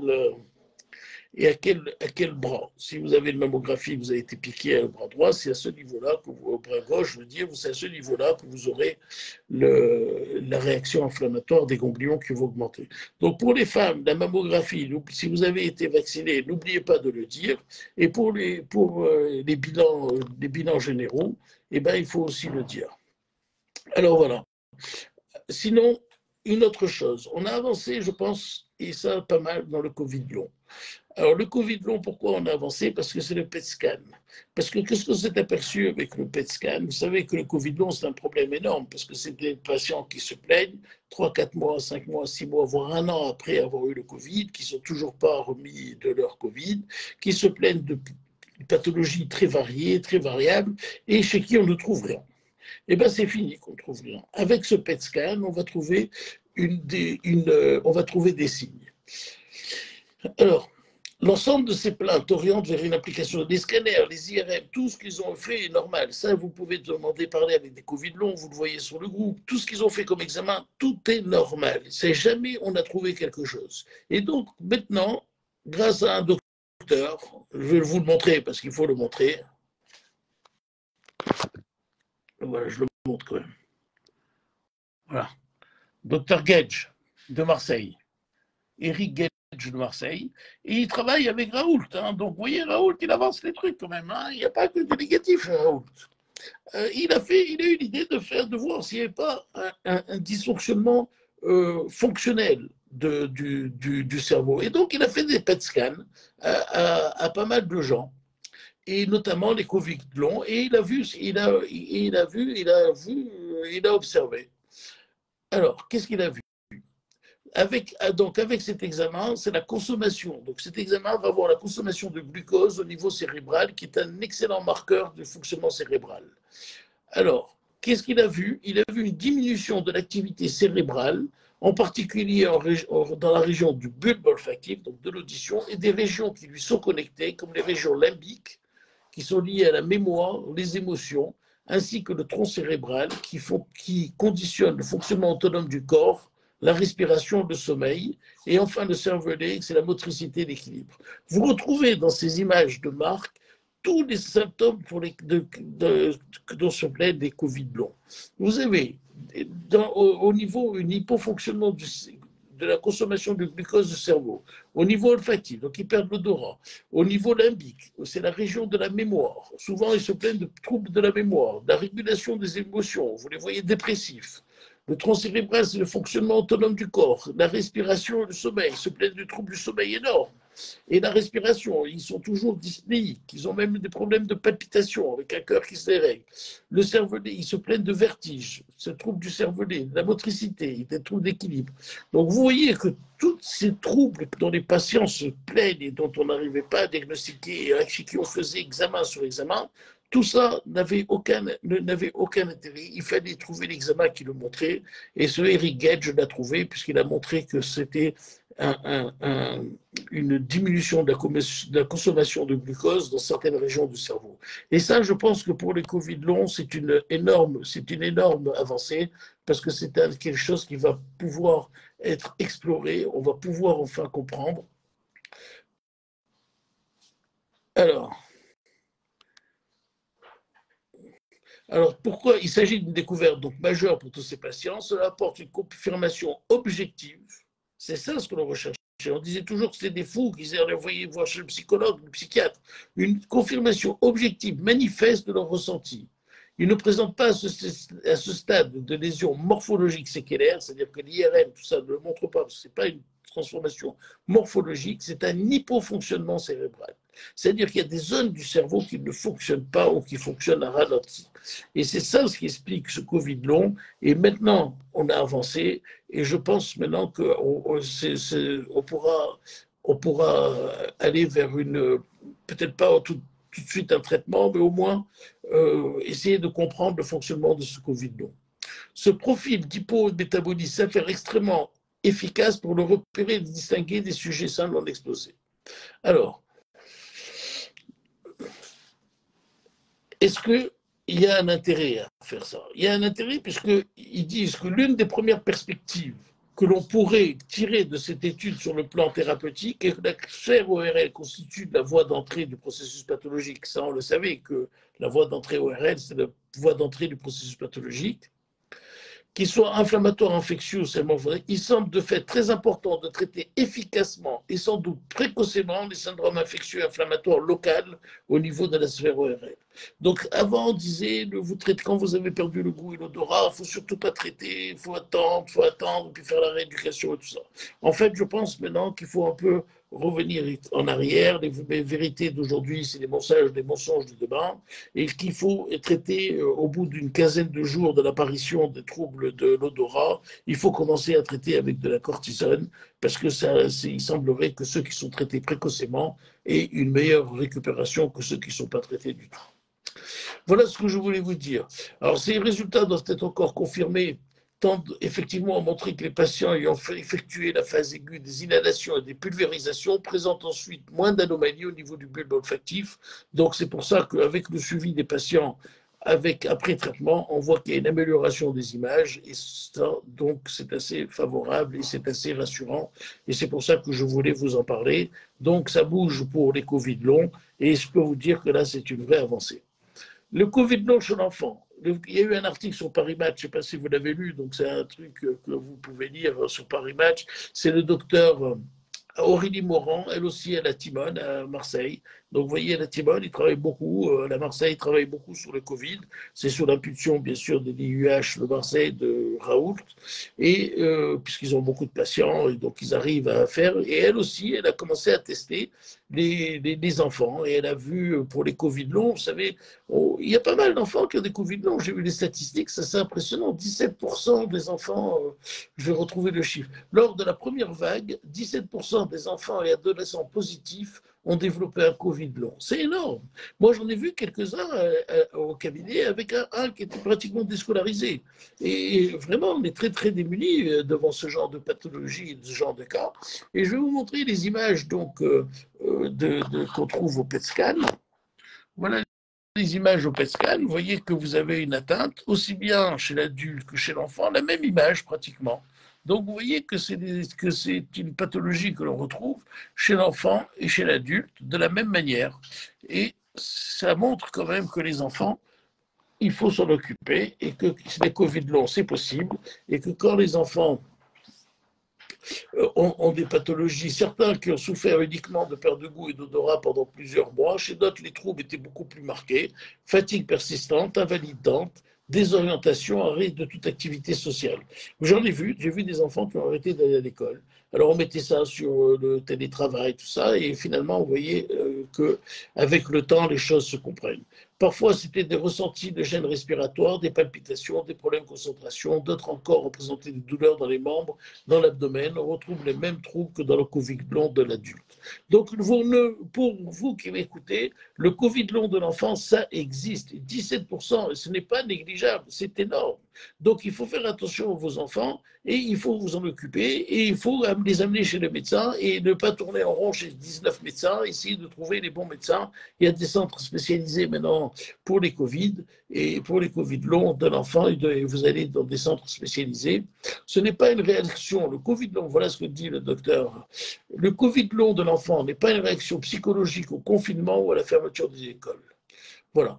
et à quel, à quel bras. Si vous avez une mammographie, vous avez été piqué au bras droit, c'est à ce niveau-là, que vous, au bras gauche, je veux dire, c'est à ce niveau-là que vous aurez le, la réaction inflammatoire des ganglions qui vont augmenter. Donc pour les femmes, la mammographie, si vous avez été vacciné, n'oubliez pas de le dire. Et pour les, pour les, bilans, les bilans généraux, eh ben, il faut aussi le dire. Alors voilà. Sinon, une autre chose, on a avancé, je pense, et ça pas mal dans le Covid long. Alors, le Covid long, pourquoi on a avancé? Parce que c'est le P E T scan. Parce que qu'est-ce qu'on s'est aperçu avec le P E T scan? Vous savez que le Covid long, c'est un problème énorme, parce que c'est des patients qui se plaignent trois, quatre mois, cinq mois, six mois, voire un an après avoir eu le Covid, qui ne sont toujours pas remis de leur Covid, qui se plaignent de pathologies très variées, très variables, et chez qui on ne trouve rien. Eh bien, c'est fini qu'on ne trouve rien. Avec ce P E T scan, on va trouver, une des, une, euh, on va trouver des signes. Alors, l'ensemble de ces plaintes orientent vers une application des scanners, les I R M, tout ce qu'ils ont fait est normal. Ça, vous pouvez demander parler avec des Covid longs, vous le voyez sur le groupe. Tout ce qu'ils ont fait comme examen, tout est normal. C'est jamais on a trouvé quelque chose. Et donc, maintenant, grâce à un docteur, je vais vous le montrer parce qu'il faut le montrer. Voilà, je le montre quand même. Voilà. Docteur Gage de Marseille. Eric Gage de Marseille, et il travaille avec Raoult. Hein. Donc, vous voyez, Raoult, il avance les trucs quand même. Hein. Il n'y a pas que du négatif, Raoult. Euh, il, a fait, il a eu l'idée de faire, de voir s'il n'y avait pas un, un, un dysfonctionnement euh, fonctionnel de, du, du, du cerveau. Et donc, il a fait des P E T scans à, à, à pas mal de gens, et notamment les Covid longs, et il a vu, il a, il a vu, il a vu, il a observé. Alors, qu'est-ce qu'il a vu? Avec, donc avec cet examen, c'est la consommation. Donc cet examen va voir la consommation de glucose au niveau cérébral, qui est un excellent marqueur du fonctionnement cérébral. Alors, qu'est-ce qu'il a vu? Il a vu une diminution de l'activité cérébrale, en particulier en, dans la région du bulbe olfactif, donc de l'audition, et des régions qui lui sont connectées, comme les régions limbiques, qui sont liées à la mémoire, les émotions, ainsi que le tronc cérébral, qui, font, qui conditionne le fonctionnement autonome du corps, la respiration, le sommeil, et enfin le cervelet, c'est la motricité et l'équilibre. Vous retrouvez dans ces images de Marc tous les symptômes pour les, de, de, de, dont se plaignent les Covid longs. Vous avez dans, au, au niveau un hypofonctionnement du, de la consommation de glucose du cerveau, au niveau olfactif, donc ils perdent l'odorat, au niveau limbique, c'est la région de la mémoire. Souvent, ils se plaignent de troubles de la mémoire, de la régulation des émotions, vous les voyez dépressifs. Le tronc cérébral, c'est le fonctionnement autonome du corps. La respiration et le sommeil, ils se plaignent de troubles du sommeil énormes. Et la respiration, ils sont toujours dyspnéiques, ils ont même des problèmes de palpitation avec un cœur qui se dérègle. Le cervelet, ils se plaignent de vertige, ce trouble du cervelet, de la motricité, des troubles d'équilibre. Donc vous voyez que tous ces troubles dont les patients se plaignent et dont on n'arrivait pas à diagnostiquer, et chez qui on faisait examen sur examen, tout ça n'avait aucun, n'avait aucun intérêt. Il fallait trouver l'examen qui le montrait. Et ce Eric Gage l'a trouvé puisqu'il a montré que c'était un, un, un, une diminution de la, de la consommation de glucose dans certaines régions du cerveau. Et ça, je pense que pour les Covid longs, c'est une énorme, c'est une énorme avancée parce que c'est quelque chose qui va pouvoir être exploré. On va pouvoir enfin comprendre. Alors, Alors, pourquoi il s'agit d'une découverte donc majeure pour tous ces patients? Cela apporte une confirmation objective. C'est ça ce que l'on recherchait. On disait toujours que c'était des fous qui allaient envoyer voir chez le psychologue, le psychiatre. Une confirmation objective, manifeste de leur ressenti. Ils ne présentent pas à ce, à ce stade de lésion morphologique séquelaire, c'est-à-dire que l'I R M, tout ça ne le montre pas, parce que ce n'est pas une transformation morphologique, c'est un hypofonctionnement cérébral. C'est-à-dire qu'il y a des zones du cerveau qui ne fonctionnent pas ou qui fonctionnent à ralenti. Et c'est ça ce qui explique ce Covid long. Et maintenant, on a avancé et je pense maintenant qu'on on, on pourra, on pourra aller vers une, peut-être pas tout, tout de suite un traitement, mais au moins euh, essayer de comprendre le fonctionnement de ce Covid long. Ce profil d'hypométabolisme s'avère extrêmement efficace pour le repérer et le distinguer des sujets sains non explosés. Alors, est-ce qu'il y a un intérêt à faire ça? Il y a un intérêt puisqu'ils disent que l'une des premières perspectives que l'on pourrait tirer de cette étude sur le plan thérapeutique est que la chaire O R L constitue la voie d'entrée du processus pathologique. Ça, on le savait, que la voie d'entrée O R L, c'est la voie d'entrée du processus pathologique. Qu'il soit inflammatoire, infectieux ou seulement vrai, il semble de fait très important de traiter efficacement et sans doute précocement les syndromes infectieux et inflammatoires locaux au niveau de la sphère O R L. Donc avant, on disait, vous traitez quand vous avez perdu le goût et l'odorat, il ne faut surtout pas traiter, il faut attendre, il faut attendre, puis faire la rééducation et tout ça. En fait, je pense maintenant qu'il faut un peu revenir en arrière. Les, les vérités d'aujourd'hui, c'est les mensonges, les mensonges de demain, et qu'il faut traiter euh, au bout d'une quinzaine de jours de l'apparition des troubles de l'odorat, il faut commencer à traiter avec de la cortisone, parce que ça, il semblerait que ceux qui sont traités précocement aient une meilleure récupération que ceux qui ne sont pas traités du tout. Voilà ce que je voulais vous dire. Alors, ces résultats doivent être encore confirmés, tendent effectivement à montrer que les patients ayant fait effectué la phase aiguë des inhalations et des pulvérisations présentent ensuite moins d'anomalies au niveau du bulbe olfactif. Donc, c'est pour ça qu'avec le suivi des patients avec, après traitement, on voit qu'il y a une amélioration des images et ça, donc c'est assez favorable et c'est assez rassurant et c'est pour ça que je voulais vous en parler. Donc, ça bouge pour les Covid longs et je peux vous dire que là, c'est une vraie avancée. Le Covid long chez l'enfant. Il y a eu un article sur Paris Match, je ne sais pas si vous l'avez lu, donc c'est un truc que vous pouvez lire sur Paris Match. C'est le docteur Aurélie Morand, elle aussi à la Timone, à Marseille. Donc vous voyez, à la Timone, il travaille beaucoup, à la Marseille, il travaille beaucoup sur le Covid. C'est sous l'impulsion, bien sûr, de l'I U H de Marseille, de Raoult, et euh, puisqu'ils ont beaucoup de patients, et donc ils arrivent à faire. Et elle aussi, elle a commencé à tester les, les, les enfants, et elle a vu pour les Covid longs, vous savez, oh, il y a pas mal d'enfants qui ont des Covid longs. J'ai vu les statistiques, ça c'est impressionnant. dix-sept pour cent des enfants, euh, je vais retrouver le chiffre. Lors de la première vague, dix-sept pour cent des enfants et adolescents positifs ont développé un Covid long. C'est énorme. Moi, j'en ai vu quelques-uns euh, au cabinet avec un, un qui était pratiquement déscolarisé. Et vraiment, on est très, très démunis devant ce genre de pathologie, ce genre de cas. Et je vais vous montrer les images donc, euh, de, de, qu'on trouve au P E T scan. Voilà les images au P E T scan, vous voyez que vous avez une atteinte, aussi bien chez l'adulte que chez l'enfant, la même image pratiquement. Donc vous voyez que c'est que c'est une pathologie que l'on retrouve chez l'enfant et chez l'adulte de la même manière. Et ça montre quand même que les enfants, il faut s'en occuper et que les Covid longs, c'est possible, et que quand les enfants ont, ont, des pathologies, certains qui ont souffert uniquement de perte de goût et d'odorat pendant plusieurs mois, chez d'autres les troubles étaient beaucoup plus marqués, fatigue persistante, invalidante, désorientation, arrêt de toute activité sociale. J'en ai vu, j'ai vu des enfants qui ont arrêté d'aller à l'école. Alors on mettait ça sur le télétravail, tout ça, et finalement vous voyez euh, qu'avec le temps les choses se comprennent. Parfois, c'était des ressentis de gêne respiratoire, des palpitations, des problèmes de concentration. D'autres encore représentaient des douleurs dans les membres, dans l'abdomen. On retrouve les mêmes troubles que dans le Covid long de l'adulte. Donc, vous ne, pour vous qui m'écoutez, le Covid long de l'enfant, ça existe. dix-sept pour cent, ce n'est pas négligeable, c'est énorme. Donc, il faut faire attention à vos enfants et il faut vous en occuper et il faut les amener chez le médecin et ne pas tourner en rond chez dix-neuf médecins, essayer de trouver les bons médecins. Il y a des centres spécialisés maintenant pour les Covid et pour les Covid longs de l'enfant, vous allez dans des centres spécialisés. Ce n'est pas une réaction. Le Covid long, voilà ce que dit le docteur. Le Covid long de l'enfant n'est pas une réaction psychologique au confinement ou à la fermeture des écoles. Voilà.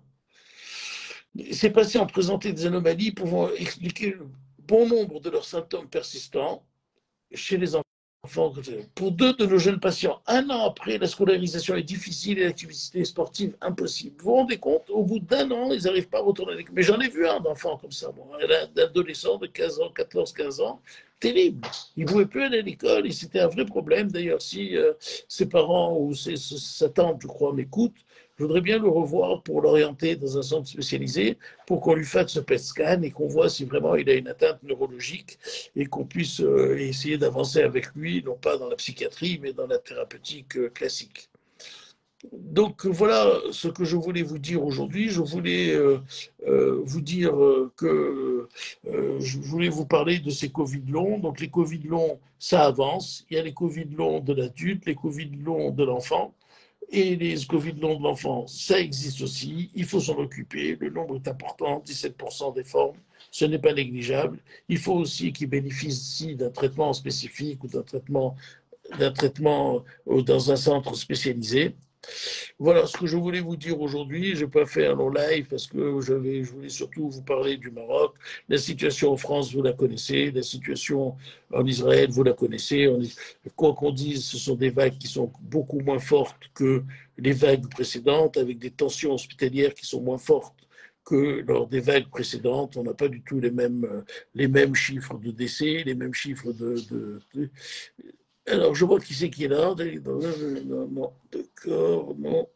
Ces patients présentaient des anomalies pouvant expliquer le bon nombre de leurs symptômes persistants chez les enfants. Pour deux de nos jeunes patients, un an après, la scolarisation est difficile et l'activité sportive impossible. Vous vous rendez compte, au bout d'un an, ils n'arrivent pas à retourner à l'école. Mais j'en ai vu un d'enfant comme ça, moi, un adolescent de quinze ans, quatorze, quinze ans, terrible. Il ne pouvait plus aller à l'école et c'était un vrai problème. D'ailleurs, si euh, ses parents ou ses, sa tante, je crois, m'écoutent, je voudrais bien le revoir pour l'orienter dans un centre spécialisé, pour qu'on lui fasse ce P E T scan et qu'on voit si vraiment il a une atteinte neurologique et qu'on puisse euh, essayer d'avancer avec lui, non pas dans la psychiatrie, mais dans la thérapeutique euh, classique. Donc voilà ce que je voulais vous dire aujourd'hui. Je voulais euh, euh, vous dire euh, que euh, je voulais vous parler de ces Covid longs. Donc les Covid longs, ça avance. Il y a les Covid longs de l'adulte, les Covid longs de l'enfant. Et les Covid longs de l'enfant, ça existe aussi, il faut s'en occuper, le nombre est important, dix-sept pour cent des formes, ce n'est pas négligeable. Il faut aussi qu'ils bénéficient d'un traitement spécifique ou d'un traitement, d'un traitement dans un centre spécialisé. Voilà ce que je voulais vous dire aujourd'hui. Je n'ai pas fait un long live parce que je, vais, je voulais surtout vous parler du Maroc. La situation en France, vous la connaissez. La situation en Israël, vous la connaissez. On, quoi qu'on dise, ce sont des vagues qui sont beaucoup moins fortes que les vagues précédentes, avec des tensions hospitalières qui sont moins fortes que lors des vagues précédentes. On n'a pas du tout les mêmes, les mêmes chiffres de décès, les mêmes chiffres de... de, de alors, je vois qui c'est qui est là. Non, d'accord, non.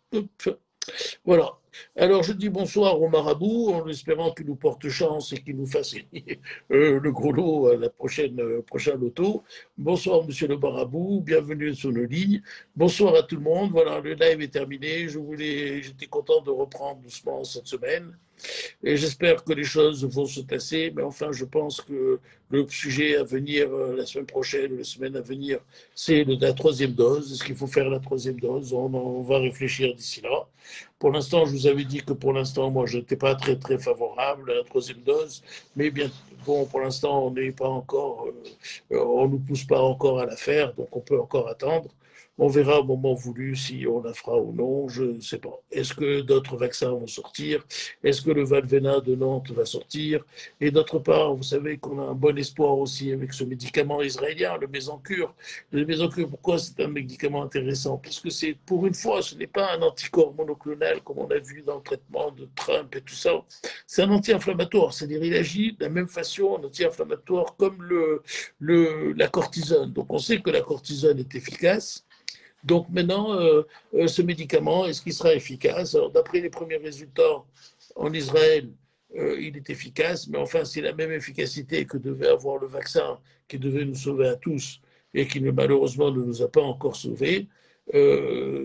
Voilà. Alors, je dis bonsoir au marabout en espérant qu'il nous porte chance et qu'il nous fasse euh, le gros lot à la prochaine euh, prochain loto. Bonsoir, monsieur le marabout. Bienvenue sur nos lignes. Bonsoir à tout le monde. Voilà, le live est terminé. Je voulais, j'étais content de reprendre doucement cette semaine. Et j'espère que les choses vont se tasser, mais enfin, je pense que le sujet à venir la semaine prochaine, la semaine à venir, c'est la troisième dose. Est-ce qu'il faut faire la troisième dose? on, on va réfléchir d'ici là. Pour l'instant, je vous avais dit que pour l'instant, moi, je n'étais pas très, très favorable à la troisième dose, mais bien, bon, pour l'instant, on n'est pas encore, euh, on ne nous pousse pas encore à la faire, donc on peut encore attendre. On verra au moment voulu si on la fera ou non, je ne sais pas. Est-ce que d'autres vaccins vont sortir? Est-ce que le Valvena de Nantes va sortir? Et d'autre part, vous savez qu'on a un bon espoir aussi avec ce médicament israélien, le Mésencure. Le Mésencure, pourquoi c'est un médicament intéressant? Parce que c'est, pour une fois, ce n'est pas un anticorps monoclonal comme on a vu dans le traitement de Trump et tout ça. C'est un anti-inflammatoire, c'est-à-dire il agit de la même façon, un anti-inflammatoire comme le, le, la cortisone. Donc on sait que la cortisone est efficace. Donc maintenant, euh, euh, ce médicament, est-ce qu'il sera efficace? Alors, d'après les premiers résultats en Israël, euh, il est efficace, mais enfin, c'est la même efficacité que devait avoir le vaccin qui devait nous sauver à tous et qui malheureusement ne nous a pas encore sauvés. Euh,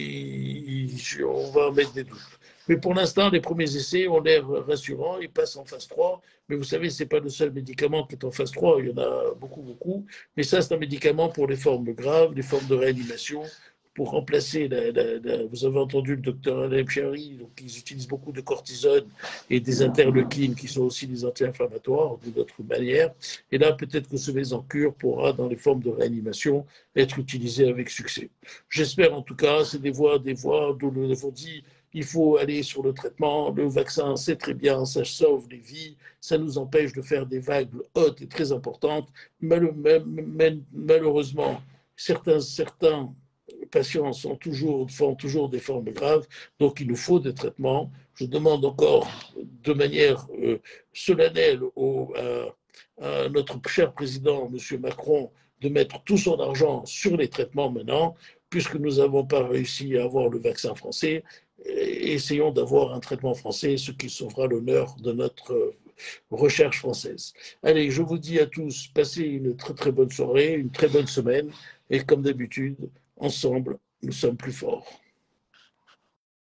il, il, on va en mettre des doutes. Mais pour l'instant, les premiers essais ont l'air rassurants, ils passent en phase trois. Mais vous savez, ce n'est pas le seul médicament qui est en phase trois, il y en a beaucoup, beaucoup. Mais ça, c'est un médicament pour les formes graves, les formes de réanimation, pour remplacer, la, la, la, vous avez entendu le docteur Alain Chiari, donc ils utilisent beaucoup de cortisone et des interleukines qui sont aussi des anti-inflammatoires de notre manière. Et là, peut-être que ce Mésencure pourra, dans les formes de réanimation, être utilisé avec succès. J'espère en tout cas, c'est des voies, des voies d'où nous avons dit, il faut aller sur le traitement, le vaccin, c'est très bien, ça sauve les vies, ça nous empêche de faire des vagues hautes et très importantes. Malheureusement, certains, certains patients sont toujours, font toujours des formes graves, donc il nous faut des traitements. Je demande encore de manière euh, solennelle au, à, à notre cher président, M. Macron, de mettre tout son argent sur les traitements maintenant, puisque nous n'avons pas réussi à avoir le vaccin français. Essayons d'avoir un traitement français, ce qui sauvera l'honneur de notre recherche française. Allez, je vous dis à tous, passez une très très bonne soirée, une très bonne semaine, et comme d'habitude, ensemble, nous sommes plus forts.